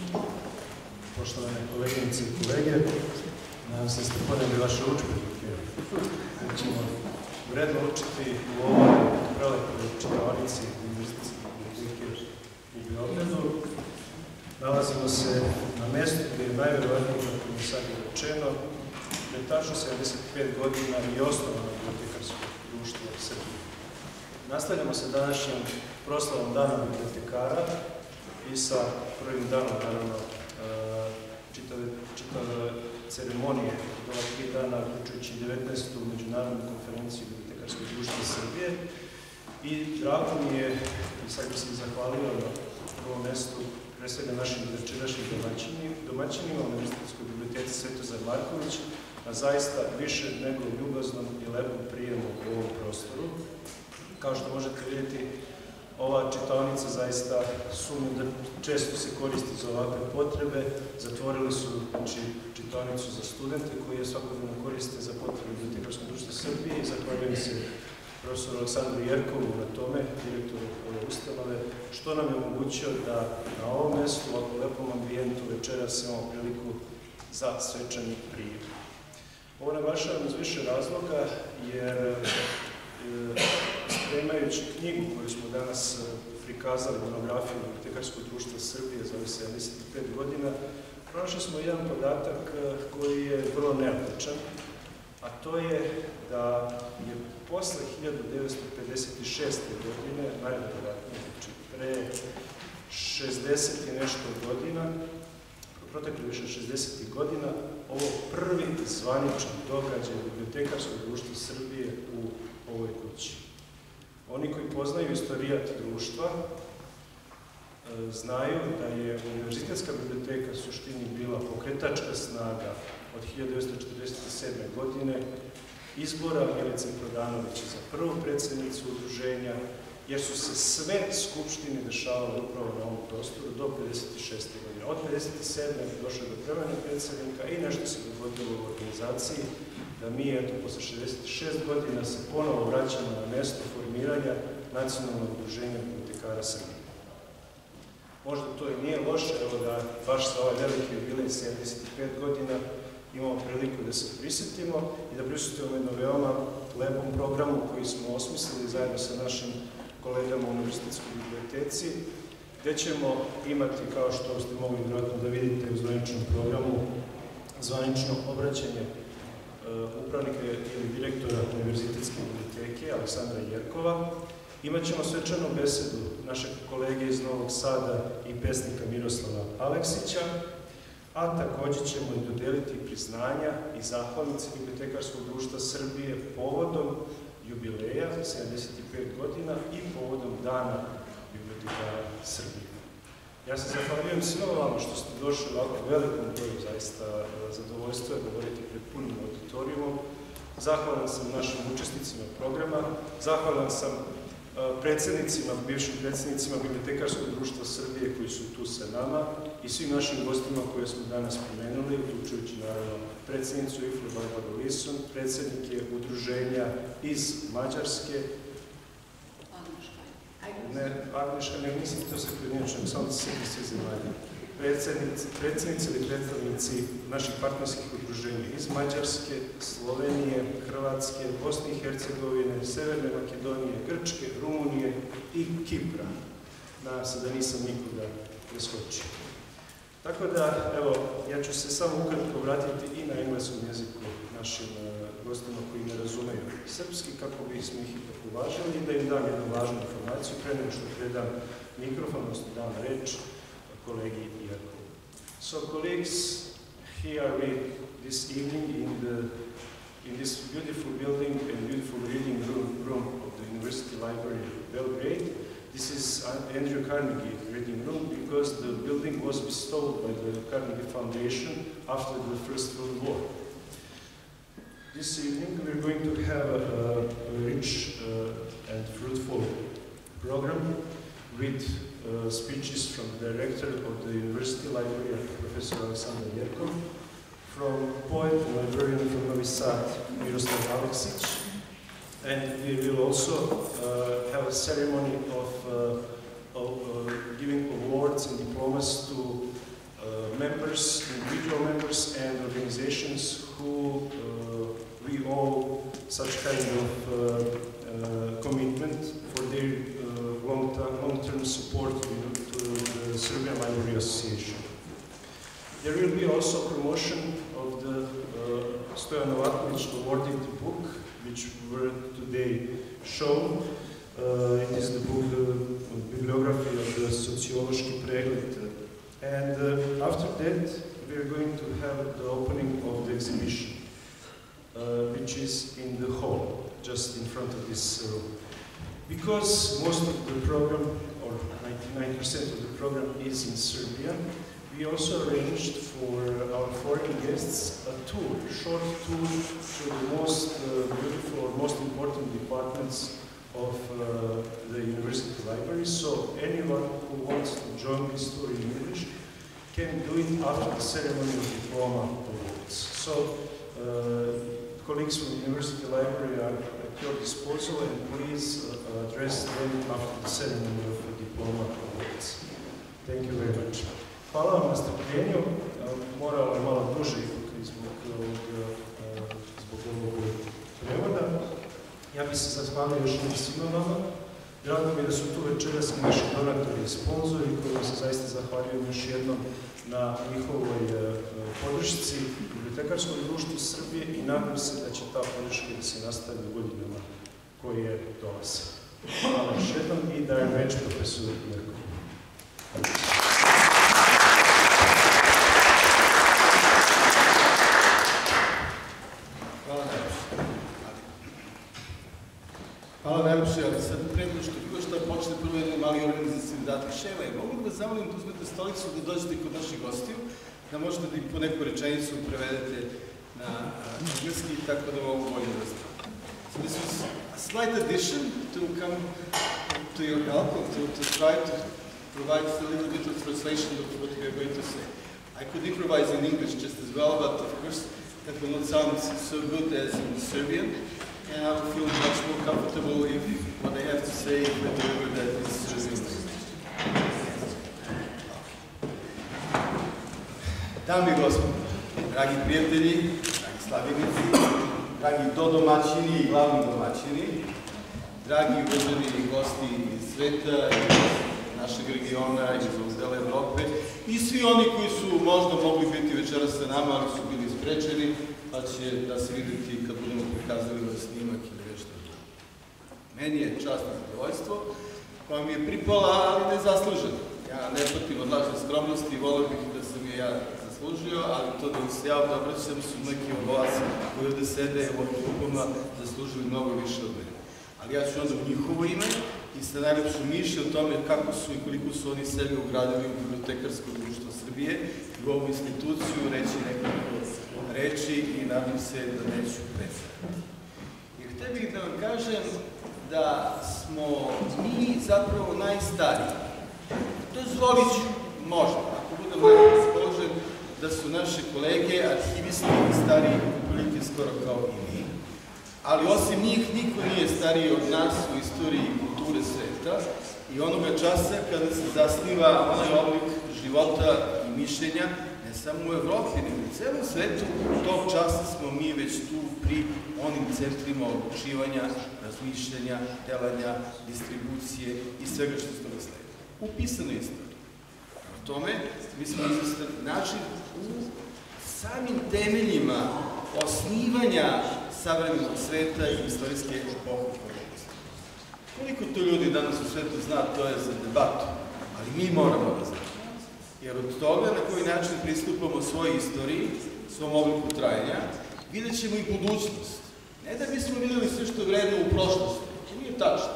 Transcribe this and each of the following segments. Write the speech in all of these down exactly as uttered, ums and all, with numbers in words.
Poštovane koleginice i kolege, nadam se da ste poneli vaše učbenike. Mi ćemo uredno učiti u ovoj prelepoj čitaonici Univerzitetske biblioteke u Beogradu. Nalazimo se na mjestu gdje je najvjerovatnije, kako mi sad je rečeno, da je tačno sedamdeset pet godina i osnovano bibliotekarsko društvo Srbije. Nastavljamo se današnjim proslavom Dana bibliotekara i sa prvim danom, naravno, čitave, čitave ceremonije od ova tri dana, uključujući devetnaestu međunarodnu konferenciju Bibliotekarskog društva Srbije. I drago mi je, i sad bih se zahvalio na prvom mjestu, pre svega našim večerašnjim domaćinima u Univerzitetskoj biblioteci Svetozar Marković, na zaista više nego ljubaznom i lepom prijemu u ovom prostoru. Kao što možete vidjeti, ova čitaonica zaista sumnjam da često se koristi za ovakve potrebe. Zatvorili su znači, čitaonicu za studente koji je svakodnevno koriste za potrebe Bibliotekarskog društva Srbije i zahvaljujem se profesoru Aleksandru Jerkovu na tome, direktoru ove ustanove, što nam je omogućio da na ovom mjestu, u ovako lepom ambijentu večeras imamo priliku za svečani prijem. Ovo naglašavam iz više razloga, jer spremajući knjigu koju smo danas prikazali, monografiju Bibliotekarskog društva Srbije za ovih sedamdeset pet godina, pronašli smo jedan podatak koji je vrlo neobičan, a to je da je posle hiljadu devetsto pedeset šeste. godine, najvjerovatnije, znači pre šezdeset i nešto godina, protekle više šezdeset godina, ovo prvi zvaničan događaj Bibliotekarskog društva Srbije u ovoj kući. Oni koji poznaju istorijat društva znaju da je Univerzitetska biblioteka u suštini bila pokretačka snaga od hiljadu devetsto četrdeset sedme. godine izbora Milice Prodanovića za prvu predsjednicu udruženja, jer su se sve skupštine dešavale upravo na ovom prostoru do pedeset šeste. godine. Od pedeset sedme. je došlo do prevanja predsjednika i nešto se dogodilo u organizaciji, da mi, eto, posle šezdeset šest godina se ponovo vraćamo na mjesto formiranja Nacionalnog udruženja bibliotekara Srbije. Možda to i nije loše, evo da baš sa ovaj veliki jubilej sedamdeset pet godina imamo priliku da se prisjetimo i da prisjetimo jednom veoma lepom programu koji smo osmislili zajedno sa našim kolegama u Univerzitetskoj biblioteci, gdje ćemo imati, kao što ste mogli vjerojatno da vidite u zvaničnom programu, zvanično obraćanje upravnika ili direktora Univerzitetske biblioteke Aleksandra Jerkova. Imaćemo svečanu besedu našeg kolege iz Novog Sada i pesnika Miroslava Aleksića, a također ćemo i dodeliti priznanja i zahvalnice Bibliotekarskog društva Srbije povodom jubileja sedamdeset pet godina i povodom Dana bibliotekara Srbije. Ja se zahvaljujem svima vama što ste došli u ovako velikom broju, zaista zadovoljstvo je govoriti pred punim auditorijumom. Zahvalan sam našim učesnicima programa, zahvalan sam predsjednicima, bivšim predsjednicima Bibliotekarskog društva Srbije koji su tu sa nama i svim našim gostima koje smo danas pomenuli, uključujući naravno predsjednicu I F R E Barbaru Lisun, predsjednike udruženja iz Mađarske, ne, Agniška, ne mislim to se prednječem, samo da se sjeti sve zemalje. Predsjednici ili predstavnici naših partnerskih udruženja iz Mađarske, Slovenije, Hrvatske, Bosne i Hercegovine, Severne Makedonije, Grčke, Rumunije i Kipra. Nadam se da nisam nikoga preskočio. Tako da, evo, ja ću se samo ukratko vratiti i na engleskom jeziku našim gostima koji ne razumeju srpski, kako bismo ih ipak uvažili i da im dam jednu važnu informaciju pre nego što predam mikrofon, odnosno dam reč kolegi Jerkovu. So, colleagues, here we this evening in the in this beautiful building and beautiful reading room, room of the University Library of Belgrade. This is Andrew Carnegie reading room because the building was bestowed by the Carnegie Foundation after the First World War. This evening we're going to have a, a rich uh, and fruitful program with uh, speeches from the director of the University Library, Professor Aleksandar Jerkov, from poet and librarian from Novi Sad, Miroslav Aleksić, and we will also uh, have a ceremony of, uh, of uh, giving awards and diplomas to members, individual members and organizations who uh, we owe such kind of uh, uh, commitment for their uh, long-term long-term support to, to the Serbian Library Association. There will be also promotion of the uh, Stojan Novaković awarded book, which were today shown. Uh, it is the book, uh, bibliography of the Sociološki pregled. And uh, after that, we are going to have the opening of the exhibition, uh, which is in the hall, just in front of this room. Because most of the program, or ninety-nine percent of the program, is in Serbia, we also arranged for our foreign guests a tour, a short tour to the most uh, beautiful or most important departments of uh, the university library. So anyone who wants to join this tour in English can do it after the ceremony of diploma awards. So uh, colleagues from the university library are at your disposal, and please uh, address them after the ceremony of the diploma awards. Thank you very much. Hvala vam na strpljenju, moralo je malo duže zbog ovog, zbog ovog prevoda. Ja bih se zahvalio još jednom svima vama. Drago mi je da su tu večeras i naši donatori i sponzori, kojima se zaista zahvaljujem još jednom na njihovoj podršci Bibliotekarskom društvu Srbije i nadam se da će ta podrška da se nastavi u godinama koje dolaze. Hvala još jednom i dajem reč profesoru Mirkovu. Hvala najlepše, ali sad predno što bilo što počne prvo jedan mali organizacijni zadatak. Ševa, je mogu da vas zamolim da uzmete stolicu da dođete kod naših gostiju, da možete da po neku rečenicu prevedete na engleski, tako da mogu bolje da stavim. So this was a slight addition to come to your help, to, to try to provide a little bit of translation of what we are going to say. I could improvise in English just as well, but of course that will not sound so good as in Serbian. And I will feel much more comfortable if what I have to say if I deliver that is Serbian. Dame i gospodo, dragi prijatelji, dragi slavljenici, dragi dodomaćini i glavni domaćini, dragi uvaženi gosti iz sveta, iz našeg regiona, iz dela Evrope i svi oni koji su možda mogli biti večeras sa nama, ali su bili sprečeni, pa će da se vidjeti kad budemo prikazali ovaj snimak ili nešto drugo. Meni je čast i zadovoljstvo koja mi je pripala, ali nezasluženo. Ja ne patim od lažne skromnosti i volio bih da sam je ja zaslužio, ali to da se ja ovdje obraćam su neki od vas koji ovdje sede u ovim klubama zaslužili mnogo više od mene. Ali ja ću onda u njihovo ime i sa najlepšom mišlju o tome kako su i koliko su oni sebe ugradili u Bibliotekarsko društvo Srbije i u ovu instituciju reći nekoliko reči i nadam se da neću predstaviti. I htio bih da vam kažem da smo mi zapravo najstariji. Dozvolit ću, možda, ako budem malo raspoložen, da su naše kolege, arhivisti, stariji prilike skoro kao i mi. Ali osim njih, niko nije stariji od nas u istoriji kulture sveta i onoga časa kada se zasniva onaj oblik života i mišljenja, ne samo u Evropi, nego u celom svetu, tog časa smo mi već tu pri onim centrima odlučivanja, razmišljanja, delanja, distribucije i svega što se toga sledi. U pisanoj istoriji. U tome, mi smo izvestan način u samim temeljima osnivanja savremenog sveta i istorijske epohe. Koliko to ljudi danas u svetu zna, to je za debatu, ali mi moramo da znamo. Jer od toga na koji način pristupamo svojoj istoriji, svom obliku trajanja, vidjet ćemo i budućnost. Ne da bismo vidjeli sve što je vredno u prošlosti, to nije tačno.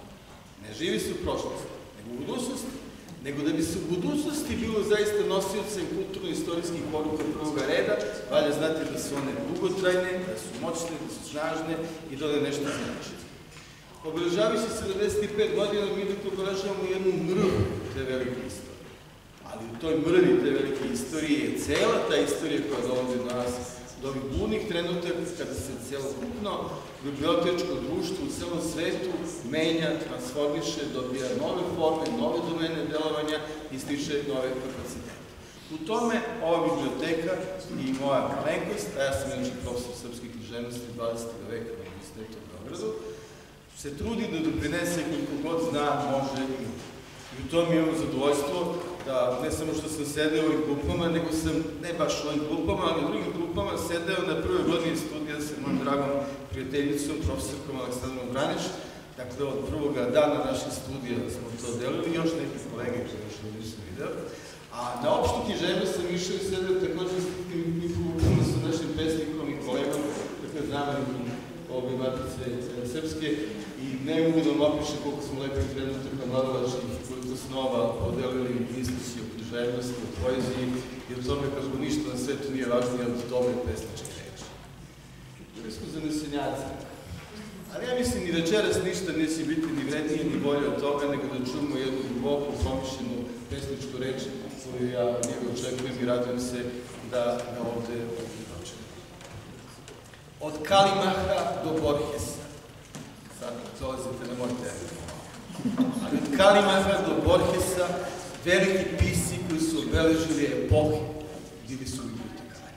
Ne živi se u prošlosti, nego u budućnosti, nego da bi se u budućnosti bilo zaista nosiocem kulturno-istorijskih poruka prvoga reda, valja znati da su one dugotrajne, da su moćne, da su snažne i da one nešto znači. Obeležavajući sedamdeset pet godina, mi dok obeležavamo jednu mrvu te velike istorije. Ali u toj mrvi te velike istorije je cela ta istorija koja dolazi do nas, do ovih burnih trenutaka kada se celokupno bibliotečko društvo u celom svetu menja, transformiše, dobija nove forme, nove domene delovanja i stiče nove kapacitete. U tome ova biblioteka i moja malenkost, a ja sam inače profesor srpske književnosti dvadesetog veka na Univerzitetu u Beogradu, se trudi da doprinese koliko god zna, može i I u tom imam zadovoljstvo da ne samo što sam sedeo u ovim grupama, nego sam, ne baš u ovim grupama, ali u drugim grupama sedeo na prvoj godini studija sa mojom dragom prijateljicom, profesorkom Aleksandrom Braniš. Dakle, od prvoga dana naših studija smo to delili, još neki kolege koje još nisam video. A na opštu književnost sam išao i sedeo također s tim grupama sa našim pesnikom i kolegom, dakle, znamenim ove matice srpske, i ne mogu da vam opišem koliko smo lepih trenutaka mladalačnih, koliko snova podelili diskusiju o književnosti, o poeziji i o tome kako ništa na svetu nije važnije od tome pesničke reči. Bili smo zanesenjaci. Ali ja mislim i večeras ništa neće biti ni vrednije ni bolje od toga nego da čujemo jednu duboku, promišljenu pesničku reč koju ja od njega očekujem i radujem se da ga ovde očekujem. Od Kalimaha do Borgesa. Sad dolazite na moj teren. Ali od Kalimaha do Borgesa veliki pisci koji su obeležili epohe bili su bibliotekari.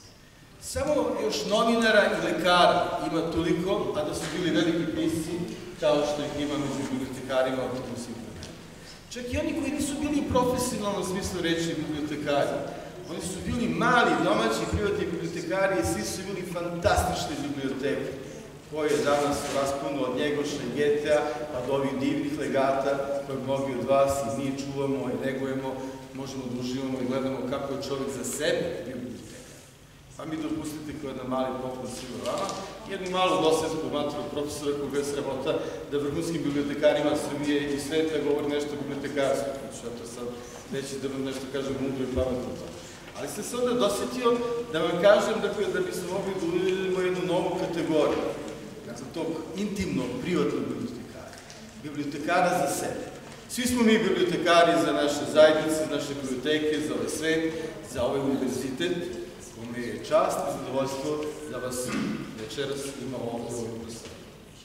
Samo još novinara i lekara ima toliko, a da su bili veliki pisci kao što ih ima među bibliotekarima od toga svih vremena. Čak i oni koji nisu bili profesionalno u smislu reči bibliotekari. Oni su bili mali, domaći, privatni bibliotekari i svi su bili fantastične biblioteke, koje danas raspuno od Njegoša i Getea, pa do ovih divnih legata koje mnogi od vas i mi čuvamo i negujemo, možemo da uživamo i gledamo kako je čovjek za sebe biblioteka. Pa mi dopustite kao jedan mali poklon svima vama, jednu malu dosetsku mantru profesora koga je sramota da vrhunskim bibliotekarima Srbije i sveta govori nešto o bibliotekarstvu. Ja to sad neći da vam nešto kažem mudro i pametno to. Ali sam se onda dosetio da vam kažem da bi se mogli da uvedemo jednu novu kategoriju, dakle tog intimnog, privatnog bibliotekara. Bibliotekara za sebe. Svi smo mi bibliotekari za naše zajednice, za naše biblioteke, za ovaj svet, za ovaj univerzitet, kome je čast i zadovoljstvo da vas večeras ima ovdje u ovoj prostoriji.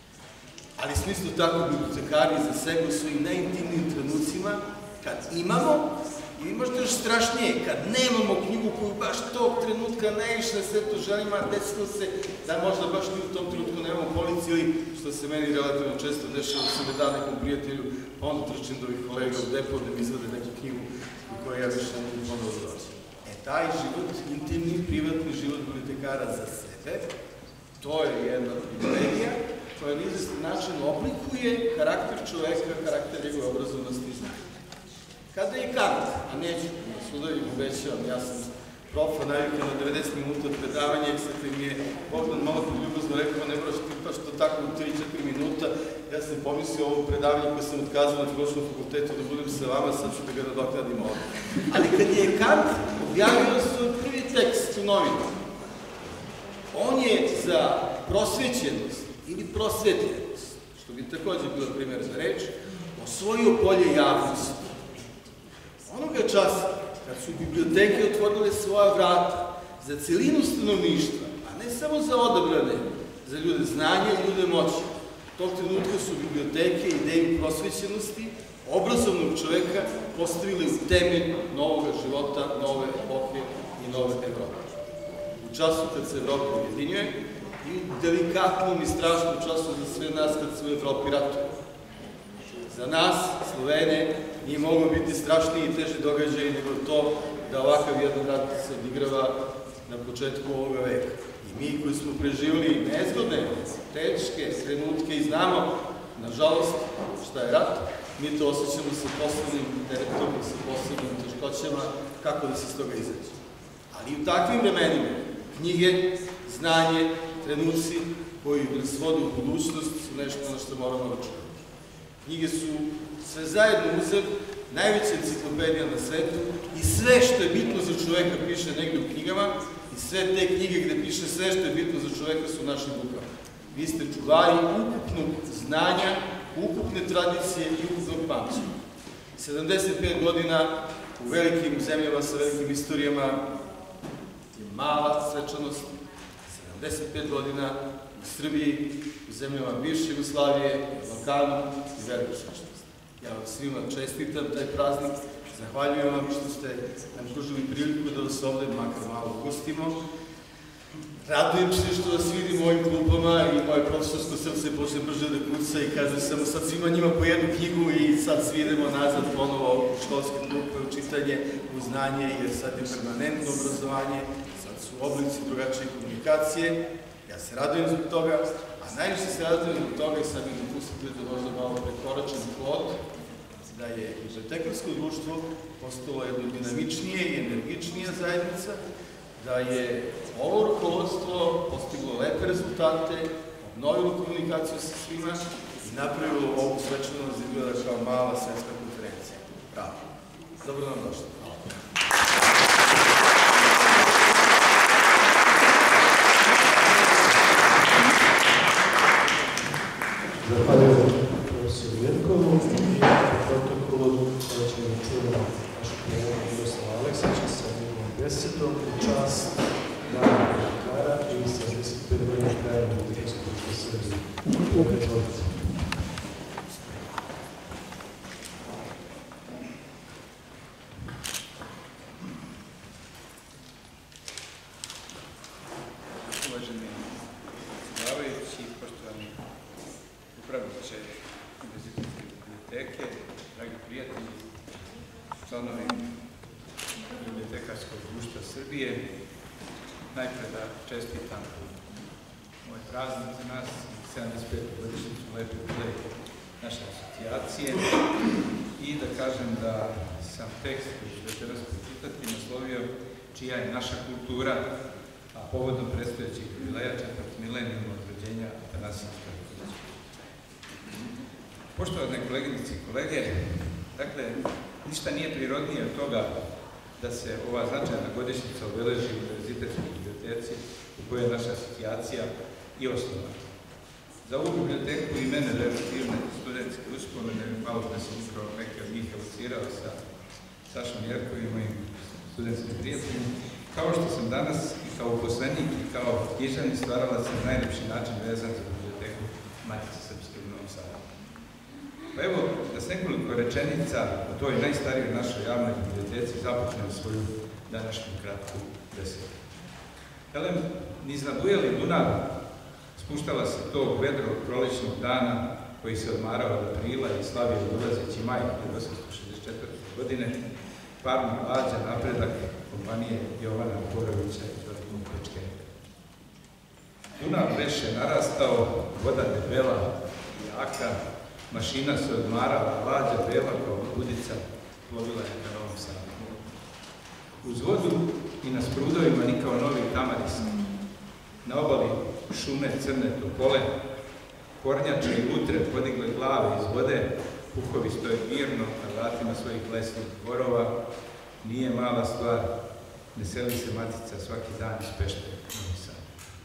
Ali smo isto tako bibliotekari za sebe u svojim najintimnim trenucima, kad imamo, i možda još strašnije, kad nemamo knjigu koju baš tog trenutka najviše na svetu želimo, desilo se da možda baš ni u tom trenutku nemamo policiju ili, što se meni relativno često dešava, da se ne da nekom prijatelju, pa onda trčim do ovih kolega u depo da mi izvade neku knjigu u kojoj ja više ne mogu ponovno doći. E, taj život, intimni, privatni život bibliotekara za sebe, to je jedna privilegija koja na izvestan način oblikuje karakter čoveka, karakter njegove obrazovnosti i znanja. Kada je Kant, a neću na sudovi obećavam, ja sam profa navikao na devedeset minuta od predavanja i sad mi je Bogdan malo ljubazno rekao, ne moraš ti pa što tako u tri četiri minuta, ja sam pomislio ovo predavanje koje sam otkazao na Filozofskom fakultetu da budem sa vama, sad ću da ga nadoknadim ovdje. Ali kad je Kant objavio svoj prvi tekst u novinu, on je za prosvećenost ili prosvetljenost, što bi također bila primjerna reč, osvojio polje javnosti. Onoga časa, kad su biblioteke otvorile svoja vrata za celinu stanovništva, a ne samo za odabrane, za ljude znanja i ljude moći, tog trenutka su biblioteke ideju prosvećenosti, obrazovnog čoveka postavili u temelj novog života, nove epohe i nove Evrope. U času kad se Evropa ujedinjuje i u delikatnom i strašnom času za sve nas kad se u Evropi ratuje. Za nas, Slovene, nije moglo biti strašniji i teži događaj nego to da ovakav jedan rat se odigrava na početku ovoga veka. I mi koji smo preživili nezgodne, teške trenutke i znamo, nažalost, šta je rat, mi to osjećamo sa posebnim teretom i sa posebnim teškoćama kako da se s toga izađe. Ali u takvim vremenima knjige, znanje, trenuci koji nas vode u budućnost su nešto na što moramo računati. Knjige su sve zajedno uzet, najveća enciklopedija na svetu i sve što je bitno za čoveka piše negdje u knjigama i sve te knjige gde piše sve što je bitno za čoveka su u našim rukama. Vi ste čuvari ukupnog znanja, ukupne tradicije i ukupnog pamćenja. sedamdeset pet godina u velikim zemljama sa velikim istorijama je mala svečanost, sedamdeset pet godina u Srbiji, u zemljama bivše Jugoslavije, u Balkanu i veliku svečanost. Ja vam svima čestitam taj praznik, Zahvaljujem vam što ste nam pružili priliku da vas ovde makar malo ugostimo. Radujem se što vas vidim u ovim klupama i moje profesorsko srce počne brže da kuca i kaže samo sad svima njima po jednu knjigu i sad svi idemo nazad ponovo u školske klupe, u čitanje, u znanje, jer sad je permanentno obrazovanje, sad su oblici drugačije komunikacije. Ja se radujem zbog toga, a najviše se radujem zbog toga i sad mi dopustite da možda malo prekoračem plot, da je bibliotekarsko društvo postalo jedno dinamičnije i energičnije zajednica, da je ovo rukovodstvo postiglo lepe rezultate, obnovilo komunikaciju sa svima i napravilo ovu svečanost izgleda kao mala svetska konferencija. Bravo. Dobro nam došli. Zahvaljujem profesoru Jerkovu i protokolu koja ćemo čuvati našeg kolega Miroslava Aleksića sa njegovom besedom u čast Dana Velikara i sedamdeset pet godina trajanja bibliotekskog društva Srbije. Izvolite. Uvaženi predsjedavajući, poštovani upravniče Univerzitetske biblioteke, dragi prijatelji, članovi Bibliotekarskog društva Srbije, najpre da čestitam ovaj praznik za nas, sedamdeset petu godišnjicu lepe jubileje naše asocijacije i da kažem da sam tekst koji ću večeras pročitati naslovio čija je naša kultura, a povodom predstojećeg jubileja četvrt milenijuma od rođenja Atanasija Stankovića. Poštovane koleginice i kolege, dakle, ništa nije prirodnije od toga da se ova značajna godišnjica obeleži u Univerzitetskoj biblioteci u kojoj je naša asocijacija i osnovana. Za ovu biblioteku i mene vežu divne studentske uspomene, malo da sam upravo neke od njih evocirao sa Sašom Jerkovim i mojim studentskim prijateljima, kao što sam danas i kao uposlenik i kao književni stvaralac na najlepši način vezan za biblioteku Matice Srpske u Novom Sadu. Pa evo, da s nekoliko rečenica o toj najstarijoj našoj javnoj biblioteci započnem svoju današnju kratku besedu. Elem, niz nabujali Dunav spuštala se tog vedrog prolećnog dana koji se odmarao od aprila i slavio dolazeći maj hiljadu osamsto šezdeset četvrte. godine, parni lađa napredak kompanije Jovana Porovića iz Velikog Pečke. Dunav beše narastao, voda debela i jaka, mašina se odmarala, lađa bela kao budica plovila je ka Novom Sadu. Uz vodu i na sprudovima nikao novi tamaris. Na obali šume crne topole, kornjače i lutre podigle glave iz vode, pukovi stoje mirno na vratima svojih lesnih dvorova. Nije mala stvar, ne seli se Matica svaki dan iz Pešte Novi Sad.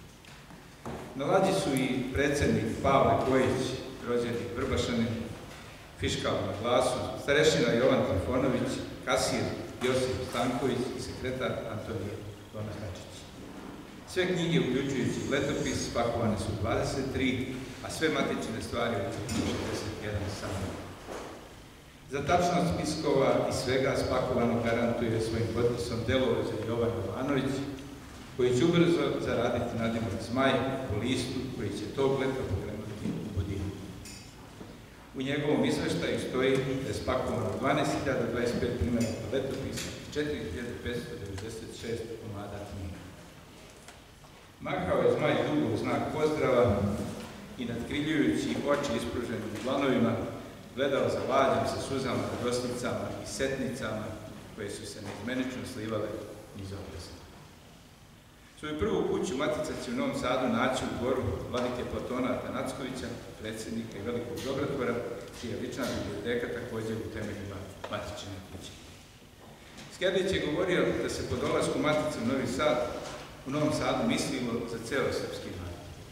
Na lađi su i predsjednik Pavle Kojić, rođeni Vrbašanin, fiškal na glasu, starešina Jovan Trifonović, kasir Josip Stanković i sekretar Antonije Donahačić. Sve knjige, uključujući letopis, spakovane su dvadeset tri, a sve matične stvari u šezdeset jedan samo. Za tačnost spiskova i svega spakovano garantuje svojim potpisom delovođa Jovan Jovanović, koji će ubrzo zaraditi nadimak Zmaj po listu koji će tog leta pokrenuti u Budinu. U njegovom izveštaju stoji da je spakovano dvanaest hiljada dvadeset pet primjeraka letopisa i četiri hiljade petsto devedeset šest komada knjiga. Mahao je Zmaj dugo u znak pozdrava i nadkriljujući oči ispruženim dlanovima gledao za lađom sa suzama, radosnicama i setnicama koje su se neizmenično slivale niz obreza. Svoju prvu kuću Matica će u Novom Sadu naći u dvoru vladike Platona Atanackovića, predsjednika i velikog dobrotvora, čija lična biblioteka također u temeljima Matičine kuće. Skerdić je govorio da se po dolasku Matice u Novi Sad u Novom Sadu mislilo za ceo srpski narod.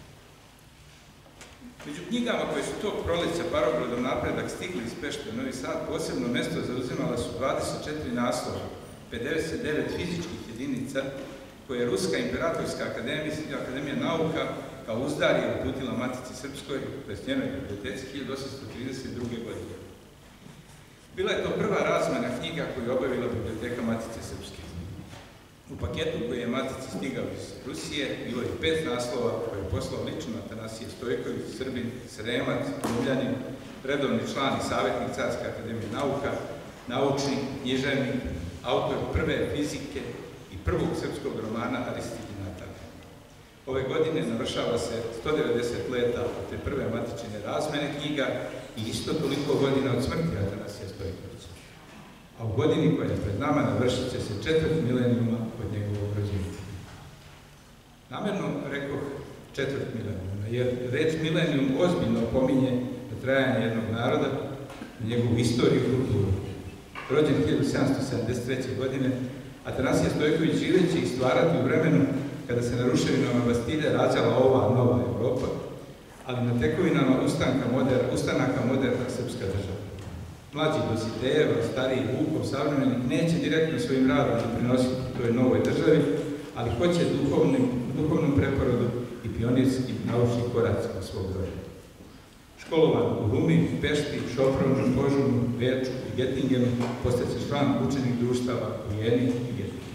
Među knjigama koje su tog proleća parobrodom napredak stigli iz Pešte u Novi Sad, posebno mesto zauzimala su dvadeset četiri naslova, pedeset devet fizičkih jedinica, koje je Ruska imperatorska akademija, akademija nauka kao uzdarje uputila Matici Srpskoj, to je njenoj biblioteci, hiljadu osamsto trideset druge. godine. Bila je to prva razmena knjiga koju je obavila Biblioteka Matice Srpske. U paketu koji je Matici stigao iz Rusije bilo je pet naslova koje je poslao lično Atanasije Stojković, Srbin, Sremac, Rumljanin, redovni član i savjetnik Carske akademije nauka, naučnik, književnik, autor prve fizike i prvog srpskog romana Aristide Natalije. Ove godine navršava se sto devedeset leta od te prve matičine razmene knjiga i isto toliko godina od smrti Atanasija Stojkovića. A u godini koja je pred nama navršit će se četvrt milenijuma od njegovog rođenja. Namjerno rekoh četvrt milenijuma, jer reč milenijum ozbiljno pominje na trajanje jednog naroda, na njegovu istoriju i kulturu. Rođen hiljadu sedamsto sedamdeset treće. godine, Atanasije Stojković živeći i stvarati u vremenu kada se na ruševinama Bastilje rađala ova nova Evropa, ali na tekovinama ustanka moder, ustanaka moderna srpska država. Mlađi Dositejev, stariji Vukov, savremenik, neće direktno svojim radom doprinositi toj novoj državi, ali hoće duhovnim, duhovnom preporodu i pionirskim naučnim koracima svog rođenja. Školovan u Rumi, Pešti, Šopronu, Požunu, Beču i Gettingenu, postaće član učenih društava u Jeni i Gettingenu.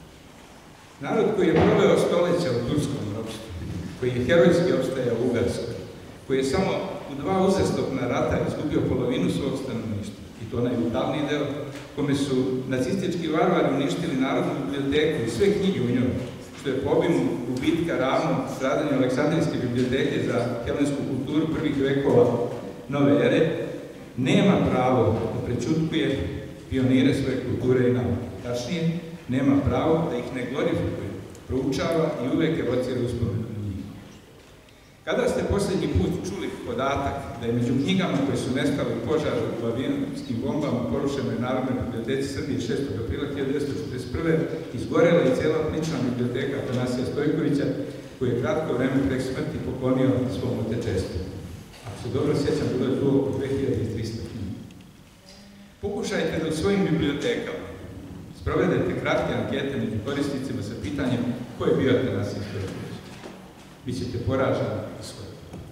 Narod koji je proveo stoleća u turskom ropstvu, koji je herojski opstajao u Ugarskoj, koji je samo u dva uzastopna rata izgubio polovinu svog stanovništva, i to najbrutalniji deo, kome su nacistički varvari uništili Narodnu biblioteku i sve knjige u njoj, što je po obimu gubitka ravno stradanju Aleksandrijske biblioteke za helensku kulturu prvih vekova nove ere, nema pravo da prećutkuje pionire svoje kulture i nauke. Tačnije, nema pravo da ih ne glorifikuje, proučava i uvek evocira uspomenu na njih. Kada ste posljednji put čuli podatak da je među knjigama koje su nestale u požaru u avionskim bombama porušenoj Narodnoj biblioteci Srbije šestog aprila hiljadu devetsto četrdeset prve. izgorela i cijela lična biblioteka Atanasija Stojkovića, koji je kratko vreme pre smrti poklonio svom otečestvu. Ako se dobro sjećam, bilo je tu oko dve hiljade trista knjiga. Pokušajte da u svojim bibliotekama sprovedete kratke ankete među korisnicima sa pitanjem ko je bio Atanasije Stojković. Bićete poraženi i svoj.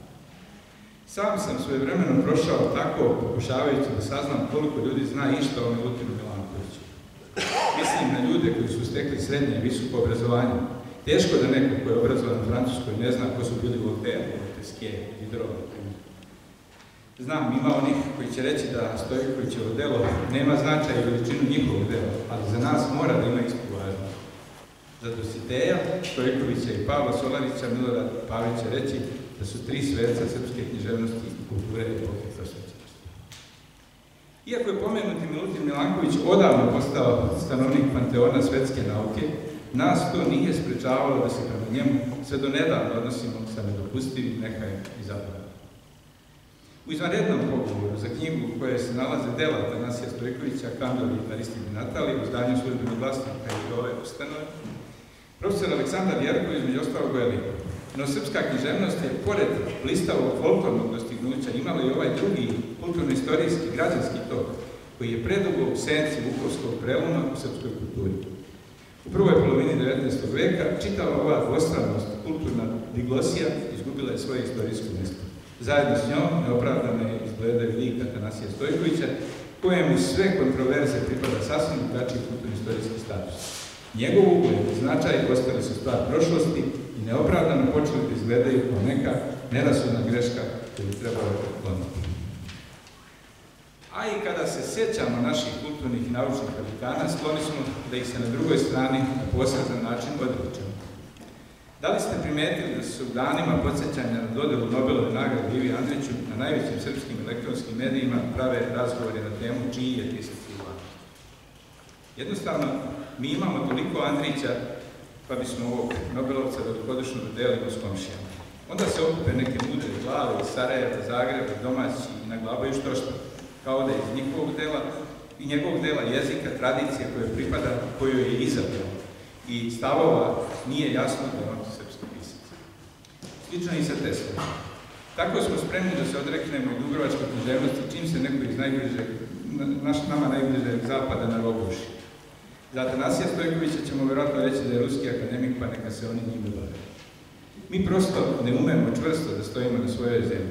Sam sam svojevremeno prošao tako, pokušavajući da saznam koliko ljudi zna išta o Milutinu Milankoviću. Mislim na ljude koji su stekli srednje i visoko obrazovanje. Teško da neko ko je obrazovan u Francuskoj ne zna ko su bili Voltaire, Montesquieu, Diderot. Znam, ima onih koji će reći da Stojkovićevo delo nema značaj i veličinu njihovog dela, ali za nas mora da ima istu važnost. Za Dositeja, Stojkovića i Pavla Solarića, Milorad Pavić će reći da su tri sveca srpske književnosti i kulture epohe prosvećenosti. Iako je pomenuti Milutin Milanković odavno postao stanovnik panteona svetske nauke, nas to nije sprečavalo da se prema njemu sve do nedavno odnosimo sa nedopustivim nehajem i zaboravom. U izvanrednom pogovoru za knjigu u kojoj se nalaze dela Atanasija Stojkovića, Kandor i Aristide Natalije u zdanju Službenog glasnika i ove ustanove, profesor Aleksandar Jerko između ostalog veli: no srpska književnost je, pored blistavog folklornog dostignuća, imala i ovaj drugi kulturno-istorijski građanski tok, koji je predugo u senci Vukovskog preloma u srpskoj kulturi. U prvoj polovini devetnaestog veka čitava ova dvostranost, kulturna diglosija, izgubila je svoje istorijsko mjesto. Zajedno s njom neopravdano je izgledao lik Atanasija Stojkovića, kojemu sve kontroverze pripada sasvim drugačiji kulturno-istorijski status. Njegov ugled i značaj ostali su stvar prošlosti i neopravdano počeli da izgledaju kao neka nerasudna greška koju trebalo otkloniti. A i kada se sjećamo naših kulturnih i naučnih velikana, skloni smo da ih se na drugoj strani na posredan način odričemo. Da li ste primetili da su u danima podsjećanja na dodelu Nobelove nagrade Ivi Andriću na najvećim srpskim elektronskim medijima prave razgovore na temu čiji je pisac i vlast? Jednostavno, mi imamo toliko Andrića, pa bismo ovog Nobelovca velikodušno dodelimo s komšijama. Onda se okupe neke mudre glave iz Sarajeva, Zagreba, domaći i naglavaju što što, kao da je iz njihovog dela i njegovog dela jezika, tradicije koje pripada, koju je izabrao i stavova nije jasno da je on srpski pisac. Slično i sa Teslom. Tako smo spremni da se odreknemo i dubrovačke književnosti čim se neko iz najbližeg, naš, nama najbližeg zapada narobuši. Za Atanasija Stojkovića ćemo vjerojatno reći da je ruski akademik, pa neka se oni njime bave. Mi prosto ne umemo čvrsto da stojimo na svojoj zemlji.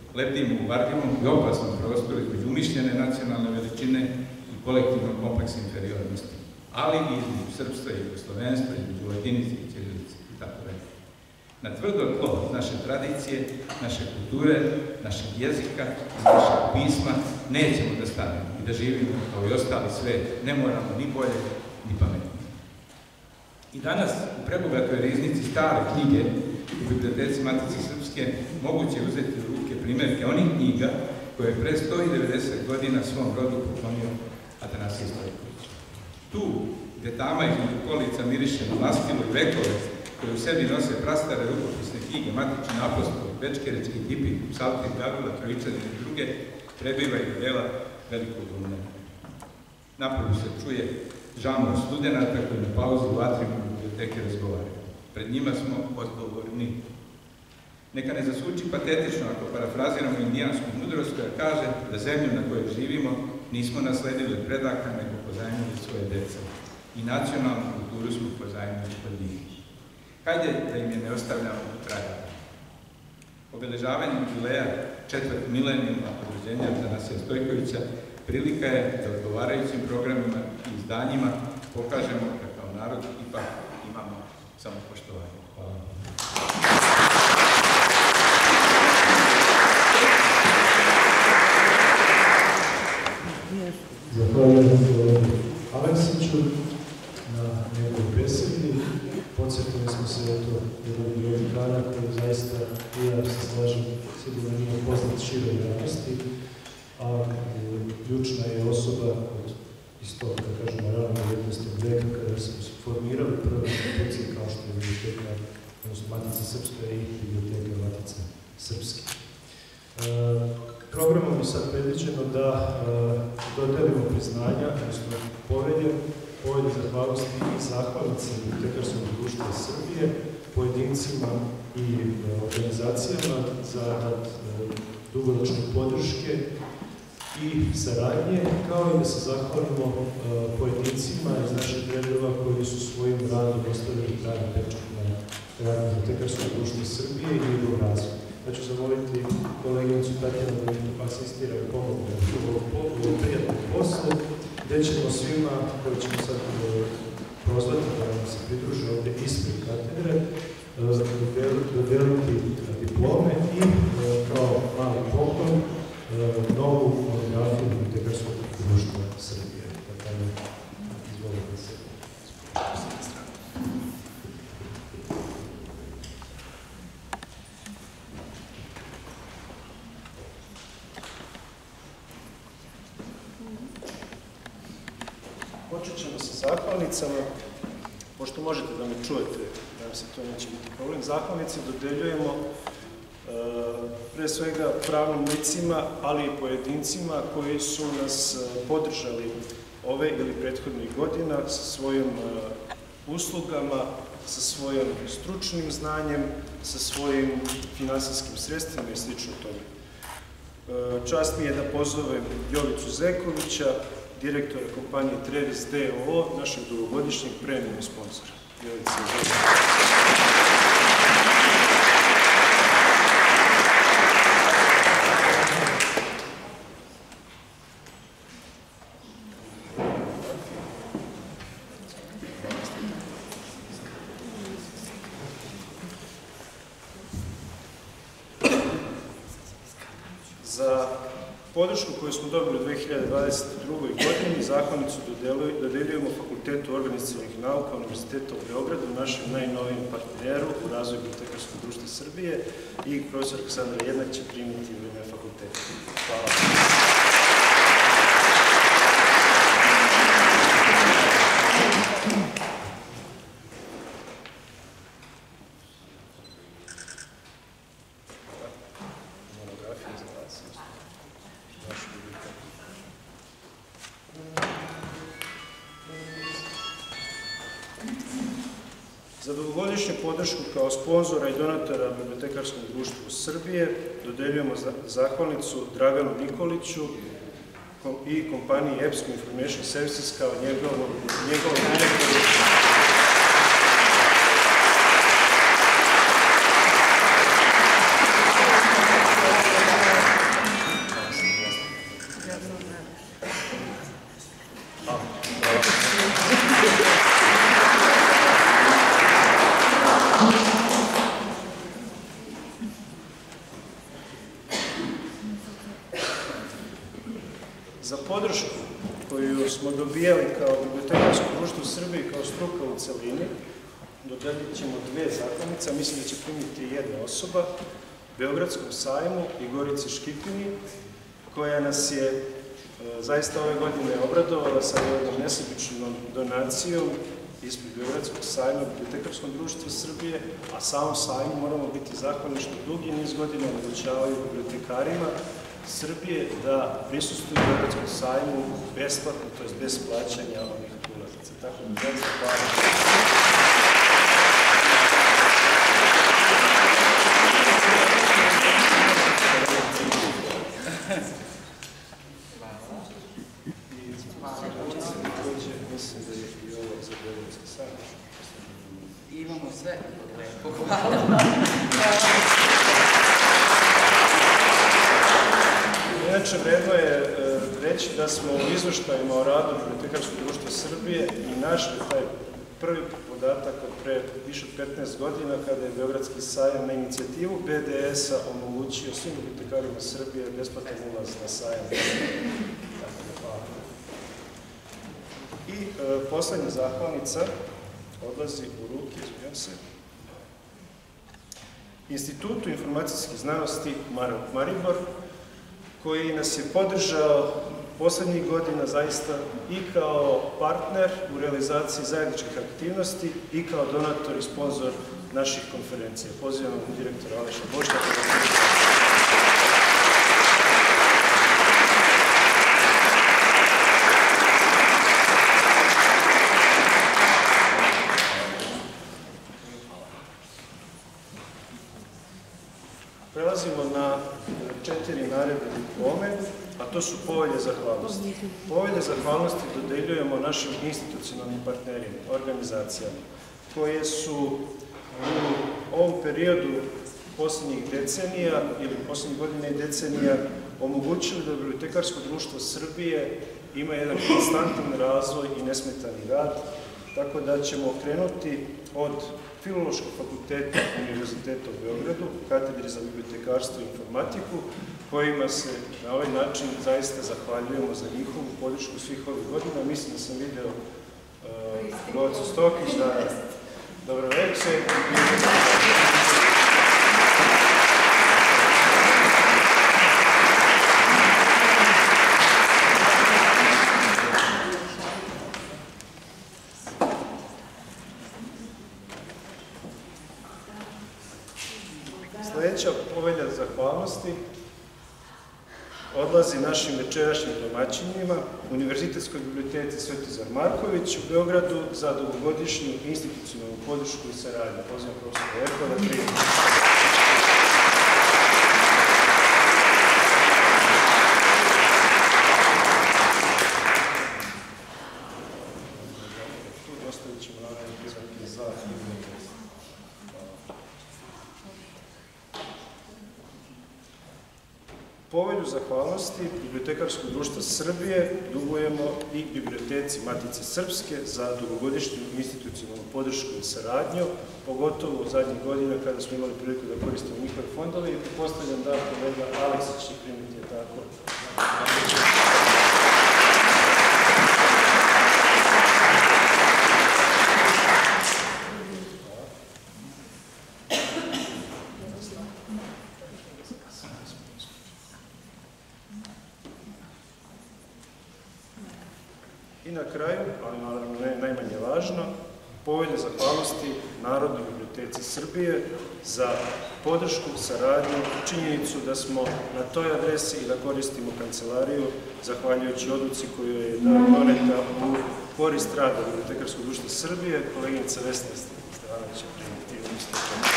lebdimo u varljivom i opasnom prostoru između umišljene nacionalne veličine i kolektivnog kompleksa inferiornosti, ali i između srpstva i jugoslovenstva, između ladinice i ćirilice itd. Na tvrdo tlo naše tradicije, naše kulture, našeg jezika i našeg pisma nećemo da stanemo i da živimo kao i ostali svet, ne moramo ni bolje, ni pametnije. I danas u prebogatoj riznici stare knjige u biblioteci Matice Srpske moguće je uzeti u ruke primjerke onih knjiga koje je pre sto devedeset godina svom rodu poklonio Atanasije Stojković. Tu, gde tama između polica miriše na mastilo i vekove, koje u sebi nose prastare rukopisne knjige, matični apostol, Bečkerečki tipik, Psaltir, Gavila, Trojičanin i druge, prebivaju dela velikog umljenja. Napolju se čuje žamor studenata koji na pauzi u atriumu biblioteke razgovaraju. Pred njima smo odgovorni. Neka ne zasuči patetično ako parafraziramo indijansku mudrost koja kaže da zemlju na kojoj živimo nismo nasledili od predaka, nego pozajmili svoje deca. I nacionalnu kulturu smo pozajmili od njih. Hajde da im je ne ostavljamo traga. Obeležavanje jubileja četvrt milenijuma od rođenja Atanasija Stojkovića prilika je da odgovarajućim programima i izdanjima pokažemo da kao narod ipak imamo samopoštovanje. Hvala. Zahvaljujem kolegi Aleksiću na njegovoj besedi. Podsjetili smo se da je to jedan od dana koji zaista, i ja se slažem, sigurno nije poznat široj javnosti, a ključna je osoba od isto, da kažemo, rano devetnaestog veka, kada smo se formirali prve institucije kao što je biblioteka, odnosno Matice Srpske i biblioteka Matice Srpske. Programom je sad predviđeno da dodelimo priznanja, odnosno povelje, povelje zahvalnosti i zahvalnice Bibliotekarskog društva Srbije, pojedincima i organizacijama za rad dugoročne podrške i saradnje, kao i da se zahvalimo pojedincima iz naših redova koji su svojim radom ostavili trajni pečat na rad Bibliotekarskog društva Srbije i njegov razvoj. Ja ću zamoliti koleginicu Tatjanu da mi asistira i pomogne u ovom prijatnom poslu, gde ćemo svima, koji ćemo sad prozvati da nam se pridruže ovdje ispred katedre, dodeliti diplome i kao mali poklon novu monografiju Bibliotekarskog društva Srbije. Dakle, izvolite se. Počet ćemo sa zahvalnicama, pošto možete da me čujete, da vam se to neće biti problem. Zahvalnice dodeljujemo pre svega pravnim licima, ali i pojedincima koji su nas podržali ove ili prethodnih godina sa svojim uslugama, sa svojim stručnim znanjem, sa svojim finansijskim sredstvima i slično tome. Čast mi je da pozovem Jovicu Zekovića, direktora kompanije Trevis D O O, našeg dugogodišnjeg premium sponzora. Jovica Zeković. Za podršku koju smo dobili u dve hiljade dvadeset drugoj. godini zahvalnicu dodeljujemo Fakultetu organizacionih nauka Univerziteta u Beogradu, našem najnovijem partneru u razvoju Bibliotekarskog društva Srbije, i profesor Aleksandar Jednak će primiti u ime fakulteta. Hvala. Za dugogodišnju podršku kao sponzora i donatora Bibliotekarskom društvu Srbije dodeljujemo zahvalnicu Draganu Nikoliću i kompaniji E P S C O Information Services kao njegovom direktoru. smo dobijali kao bibliotekarsko društvo u Srbiji, kao struka u celini, dodelit ćemo dve zahvalnice, mislim da će primiti jedna osoba, Beogradskom sajmu i Gorici Škipini, koja nas je e, zaista ove godine obradovala sa jednom nesebičnom donacijom ispred Beogradskog sajma Bibliotekarskom društvu Srbije, a samom sajmu moramo biti zahvalni što dugi niz godina omogućavaju bibliotekarima Srbije da prisustuju u Beogradskom sajmu besplatno, to je bez plaćanja onih ulazica. Tako da zaista hvala. Mislim da je i ovo za Beogradski sajam. Imamo sve lepo, hvala. Inače, vredno je reći da smo u izveštajima o radu Bibliotekarskog društva Srbije i našli taj prvi podatak od pre više od petnaest godina, kada je Beogradski sajam na inicijativu B D S-a omogućio svim bibliotekarima Srbije besplatan ulaz na sajam. I e, poslednja zahvalnica odlazi u ruke, izvijem se, Institutu informacijskih znanosti Maribor, koji nas je podržao poslednjih godina zaista i kao partner u realizaciji zajedničkih aktivnosti i kao donator i sponsor naših konferencija. Pozivam direktora Aleša Bošnjaka da prelazimo na četiri naredne diplome, a to su povelje zahvalnosti. Povelje zahvalnosti dodeljujemo našim institucionalnim partnerima, organizacijama, koje su u ovom periodu poslednjih decenija ili poslednjih godina i decenija omogućili da Bibliotekarsko društvo Srbije ima jedan konstantan razvoj i nesmetani rad, tako da ćemo krenuti od Filološkog fakulteta Univerziteta u Beogradu, katedri za bibliotekarstvo i informatiku, kojima se na ovaj način zaista zahvaljujemo za njihovu podršku svih ovih godina. Mislim da sam video uh, Gocu Stokić, da dobro večer. Sledeća povelja zahvalnosti odlazi našim večerašnjim domaćinima, Univerzitetskoj biblioteci Svetozar Marković u Beogradu za dugogodišnju institucionalnu podršku i saradnju. Pozivam profesora Eko da primi. Tu dostavit ćemo naravno priznake za biblioteci. Povelju zahvalnosti Bibliotekarskog društva Srbije dugujemo i biblioteci Matice Srpske za dugogodišnju institucionalnu podršku i saradnju, pogotovo u zadnjih godina kada smo imali priliku da koristimo njihove fondove i pretpostavljam da kolega Aleksić će primiti je tako. I na kraju, ali naravno ne najmanje važno, povelje zahvalnosti Narodnoj biblioteci Srbije za podršku, saradnju, činjenicu da smo na toj adresi i da koristimo kancelariju, zahvaljujući odluci koju je doneta u korist rada Bibliotekarskog društva Srbije, koleginica Vesna Stevanović će primiti isto.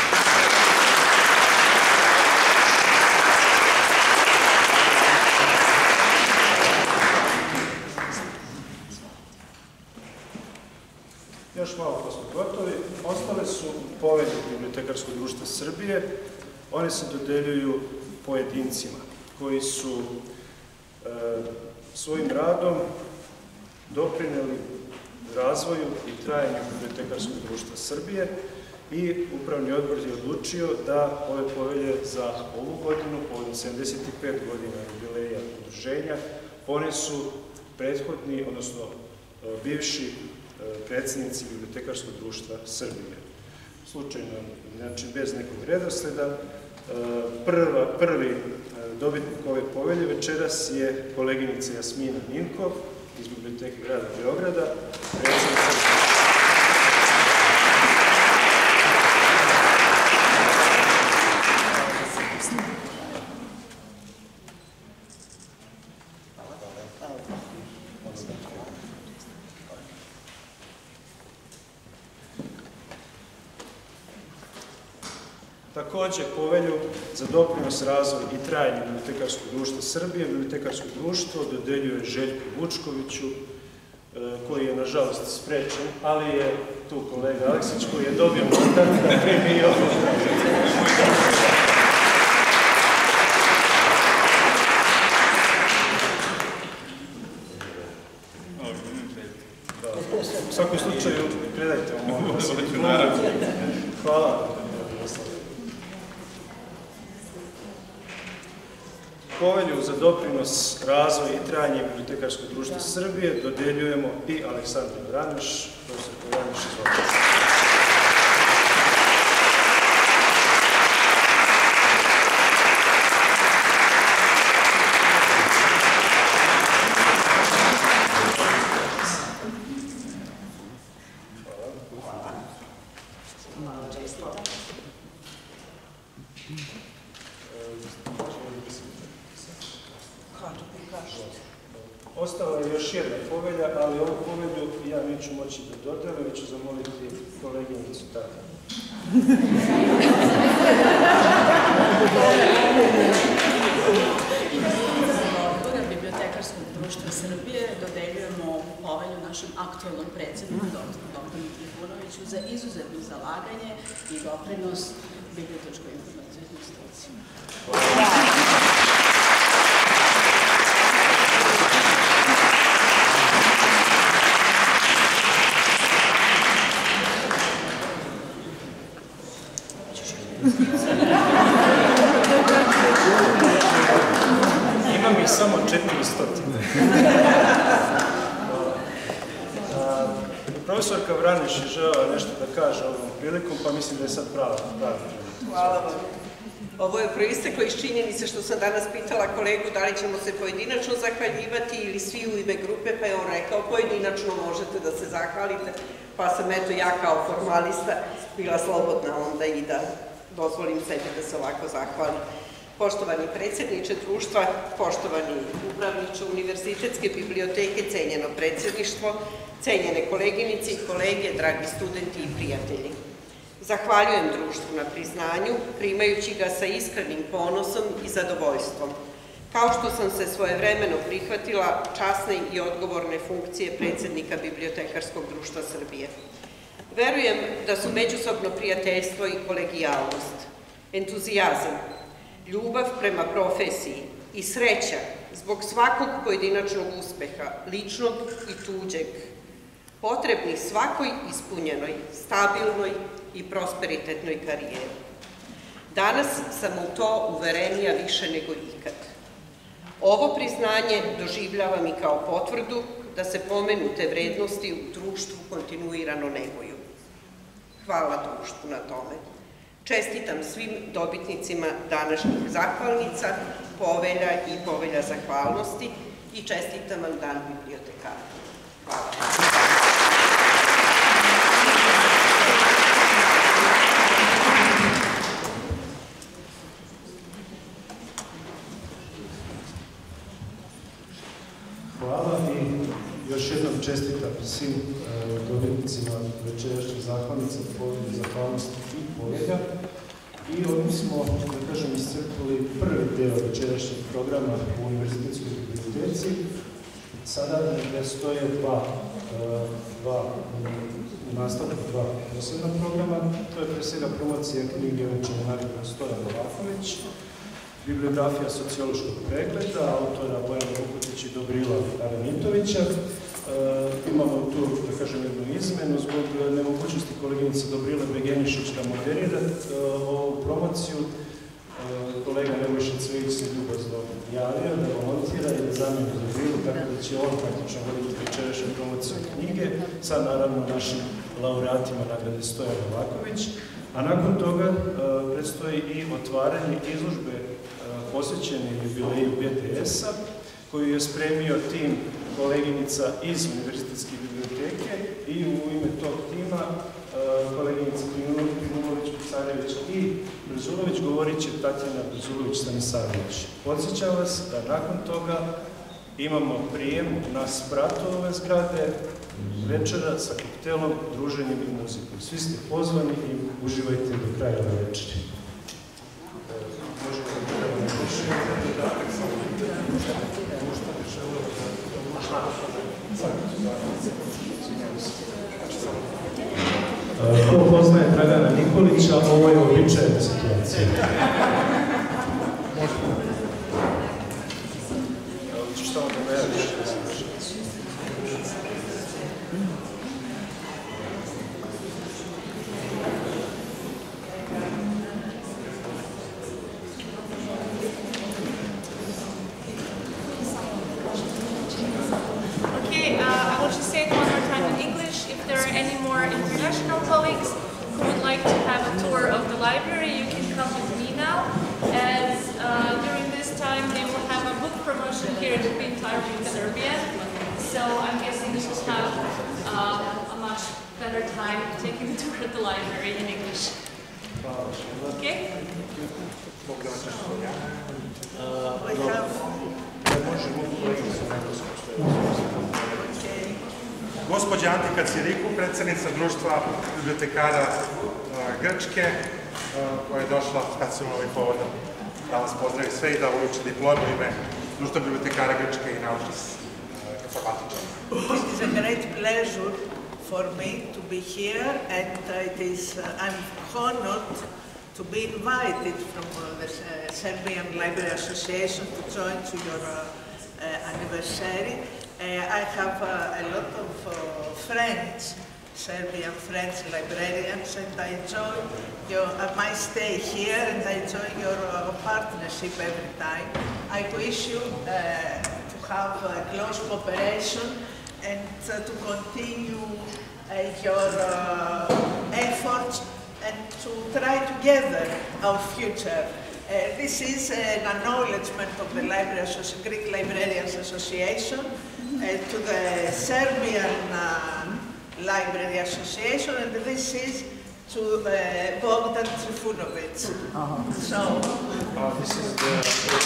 Još malo pa smo gotovi. Ostale su povelje Bibliotekarskog društva Srbije. One se dodeljuju pojedincima koji su e, svojim radom doprineli razvoju i trajanju Bibliotekarskog društva Srbije i Upravni odbor je odlučio da ove povelje za ovu godinu, povodom sedamdeset pet godina jubileja udruženja, ponesu prethodni, odnosno bivši predsjednici Bibliotekarskog društva Srbije. Slučajno, znači bez nekog redosleda, prvi dobitnik ove povelje večeras je koleginica Jasmina Minkov iz Biblioteke grada Beograda, predsjednica. Također, povelju za doprinos, razvoj i trajanje Bibliotekarskog društva Srbije, Bibliotekarsko društvo dodeljuje Željku Vučkoviću, koji je, nažalost, sprečen, ali je tu kolega Aleksić, koji je dobio mandat da primi ovo. U svakom slučaju, predajte vam ovo. Hvala. Povelju za doprinos, razvoj i trajanje Bibliotekarskog društva Srbije dodeljujemo i Aleksandru Vraniš, profesor Vraniš, izvolite. Ostala je još jedna povelja, ali ovu povelju ja neću moći da dodelim, već ću zamoliti koleginicu tada. Odbora Bibliotekarskog društva Srbije dodeljujemo povelju našem aktualnom predsjedniku, doktoru Bogdanu Trifunoviću, za izuzetno zalaganje i doprinos bibliotečkoj informacijskoj instituciji. Imam ih samo četiristo. Profesorka Vraniš je želela nešto da kaže ovom prilikom, pa mislim da je sad prava. Hvala vam. Ovo je proisteklo iz činjenice što sam danas pitala kolegu da li ćemo se pojedinačno zahvaljivati ili svi u ime grupe, pa je on rekao pojedinačno možete da se zahvalite, pa sam eto ja kao formalista bila slobodna onda i da dozvolim sebi da se ovako zahvalim. Poštovani predsjedniče društva, poštovani upravniče Univerzitetske biblioteke, cenjeno predsjedništvo, cenjene koleginice i kolege, dragi studenti i prijatelji. Zahvaljujem društvu na priznanju, primajući ga sa iskrenim ponosom i zadovoljstvom, kao što sam se svojevremeno prihvatila časne i odgovorne funkcije predsjednika Bibliotekarskog društva Srbije. Verujem da su međusobno prijateljstvo i kolegijalnost, entuzijazam, ljubav prema profesiji i sreća zbog svakog pojedinačnog uspeha, ličnog i tuđeg, potrebni svakoj ispunjenoj, stabilnoj i prosperitetnoj karijeri. Danas sam u to uverenija više nego ikad. Ovo priznanje doživljavam i kao potvrdu da se pomenute vrednosti u društvu kontinuirano neguju. Hvala društvu na tome. Čestitam svim dobitnicima današnjih zahvalnica, povelja i povelja zahvalnosti i čestitam vam Dan bibliotekara. Hvala. Hvala i još jednom čestitam svim dobitnicima večerašnjih zahvalnica, povelja zahvalnosti i povelja. I ovdje smo, da kažem, iscrpili prvi deo večerašnjeg programa u Univerzitetskoj biblioteci. Sada stoje dva, dva nastavka, dva posebna programa. To je pre svega promocija knjige Venčaninarika Stojan Novaković, bibliografija sociološkog pregleda, autora Bojana Vukotić i Dobrila Aranitovića. Imamo tu, da kažem, jednu izmenu zbog nemogućnosti koleginice Dobrile Begenišić da moderira ovu promociju. Kolega Nebojša Cvijić se ljubazno javio da volontira i da zamijeni za bilu, tako da će on praktično voditi večerašnju promociju knjige sa naravno našim laureatima nagrade Stojan Novaković. A nakon toga predstoji i otvaranje izložbe posvećene jubileju B D S-a koju je spremio tim koleginica iz Univerzitetske biblioteke i u ime tog tima koleginica Primulović, Picarević i Brzulović govorit će Tatjana Brzulović-Stanisavljević. Podsjećam vas da nakon toga imamo prijem na spratu ove zgrade, večera sa koktelom, druženjem i muzikom. Svi ste pozvani i uživajte do kraja ove večeri. Možemo da gledamo na više. Ko poznaje Dragana Nikolića, ovo je običajna situacija. Može. Evo, ćeš samo da me javiš. Gospođa Antika Ciriku, predsjednica društva bibliotekara Grčke, koja je došla specijalno ovim povodom da vas pozdravi sve i da uruči diplomu u ime društva bibliotekara Grčke i naučnih informatičara. It is a great pleasure for me to be here, and it is uh, I'm honored to be invited from uh, the uh, Serbian Library Association to join to your uh, uh, anniversary. Uh, I have uh, a lot of uh, friends, Serbian friends, librarians, and I enjoy your, uh, my stay here, and I enjoy your uh, partnership every time. I wish you uh, to have uh, close cooperation and uh, to continue uh, your uh, efforts and to try together our future. Uh, this is an acknowledgement of the Library Associ Greek Librarians Association uh, to the Serbian uh, Library Association, and this is to uh, Bogdan Trifunovic. Uh-huh. So, uh, this is the.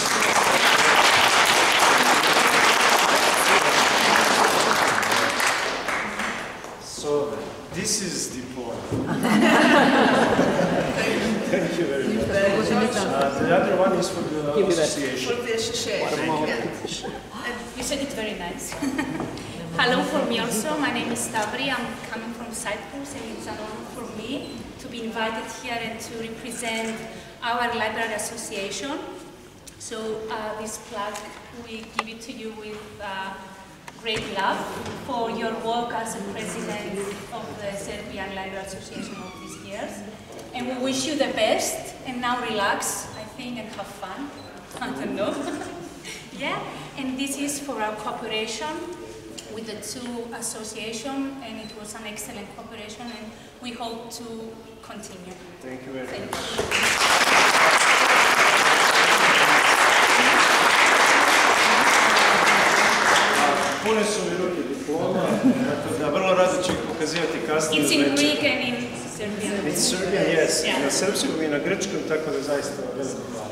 So, this is the point. Thank you very much. Uh, the other one is for the association. For the association. And you said it very nice. Hello from me also. My name is Stavri. I'm coming from Cyprus, and it's an honor for me to be invited here and to represent our library association. So uh, this plaque, we give it to you with uh, great love for your work as a president of the Serbian Library Association all these years. And we wish you the best, and now relax, I think, and have fun. I don't know. Yeah, and this is for our cooperation with the two associations, and it was an excellent cooperation, and we hope to continue. Thank you very Thank much. You. Pune su mi ruke diploma, tako da vrlo rado ću ih pokazivati kasnije. It's in Greek and in Serbian. It's Serbian, yes. Yeah. Na srpskom i na grčkom, tako da zaista veliko hvala.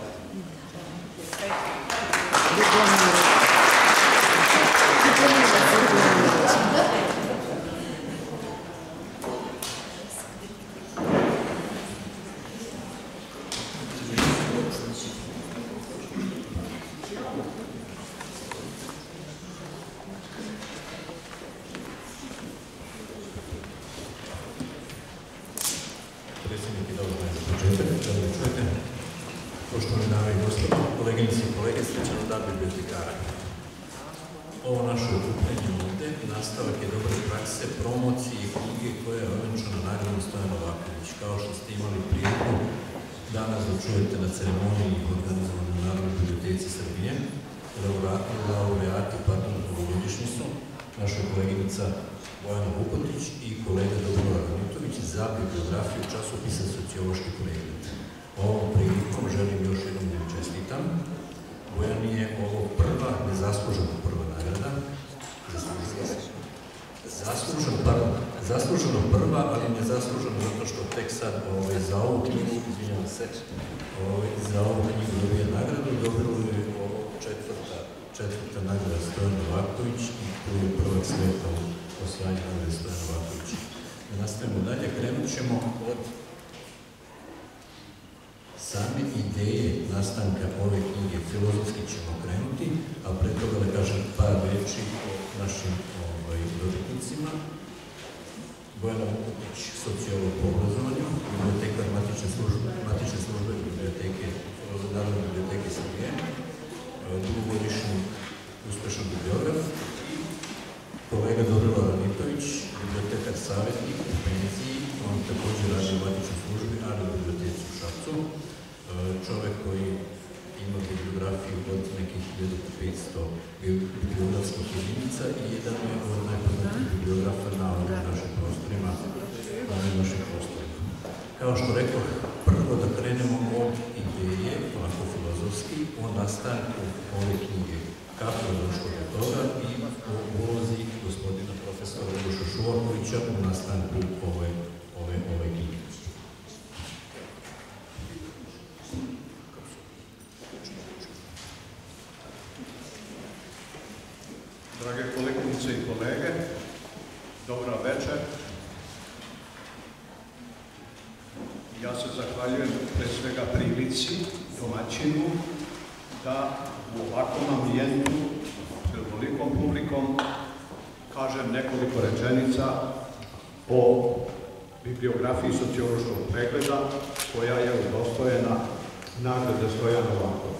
Poštovane dame i gospodo, koleginice i kolege, srećan dan bibliotekara. Ovo naše okupljanje ovde nastavak je dobre prakse, promocije i knjige koja je ovenčana nagradom Stojan Novaković. Kao što ste imali priliku danas da čujete na ceremoniji organizovanoj u Narodnoj biblioteci Srbije. Laureati, pardon, ovogodišnjicu, naša koleginica Bojana Vukotić i kolega Dobrovoljko Ranitović za bibliografiju časopisa Sociološki pregled. Ovom prilikom želim još jednom da čestitam. Bojani je ovo prva, nezaslužena prva nagrada. Zasluženo, pardon, zasluženo prva, ali nezasluženo zato što tek sad za ovu knjigu, izvinjam se, za ovu knjigu dobije nagradu, dobilo je ovo četvrta, četvrta nagrada Stojan Novaković i tu je prvak sveta u osvajanju nagrade Stojan Novaković. Nastavimo dalje, krenut ćemo od same ideje nastanka ove knjige, filozofski ćemo krenuti, a pre toga da kažem par reči o našim dodatnicima. Bojana Vukotić, sociolog po obrazovanju, bibliotekar matične službe, matične službe biblioteke, Narodne biblioteke Srbije, dugogodišnji uspešan bibliograf, kolega Dobrovoljko Ranitović, bibliotekar savjetnik u penziji, on također radi u matičnoj službi, ali u biblioteci u Šapcu, čovek koji ima bibliografiju od nekih hiljadu petsto bibliografskih jedinica i jedan je od najpoznatijih bibliografa na ovim našim prostorima, na ovim našim prostorima. Kao što rekao, prvo da krenemo od ideje, onako filozofski, o nastanku ove knjige. Kako je došlo do toga i o ulozi gospodina profesora Radoša Šuvakovića u nastanku ove, ove, ove knjige. Drage koleginice i kolege, dobra večer. Ja se zahvaljujem pre svega prilici, domaćinu, da u ovakvom ambijentu, pred velikom publikom, kažem nekoliko rečenica o bibliografiji sociološkog pregleda, koja je udostojena nagrade Stojan Novaković.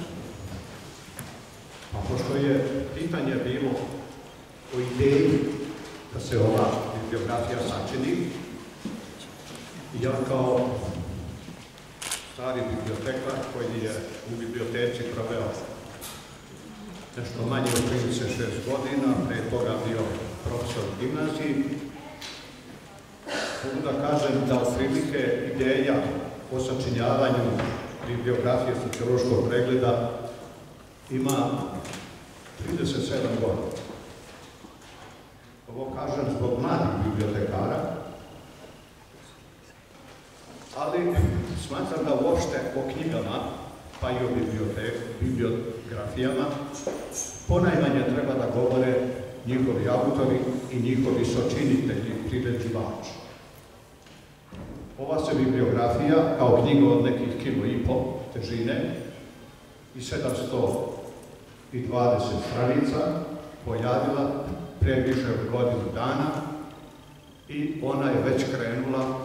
A pošto je pitanje bilo o ideji da se ova bibliografija sačini, ja kao stari bibliotekar koji je u biblioteci proveo nešto manje od trideset šest godina, pre toga bio profesor u gimnaziji, mogu da kažem da otprilike ideja o sačinjavanju bibliografije sociološkog pregleda ima trideset sedam godina. Ovo kažem zbog mladih bibliotekara, ali smatram da uopšte o knjigama, pa i o bibliografijama, ponajmanje treba da govore njihovi autori i njihovi sočinitelji, priređivači. Ova se bibliografija, kao knjiga od nekih kilo i pol težine i sedamsto dvadeset stranica, pojavila pre više od godinu dana i ona je već krenula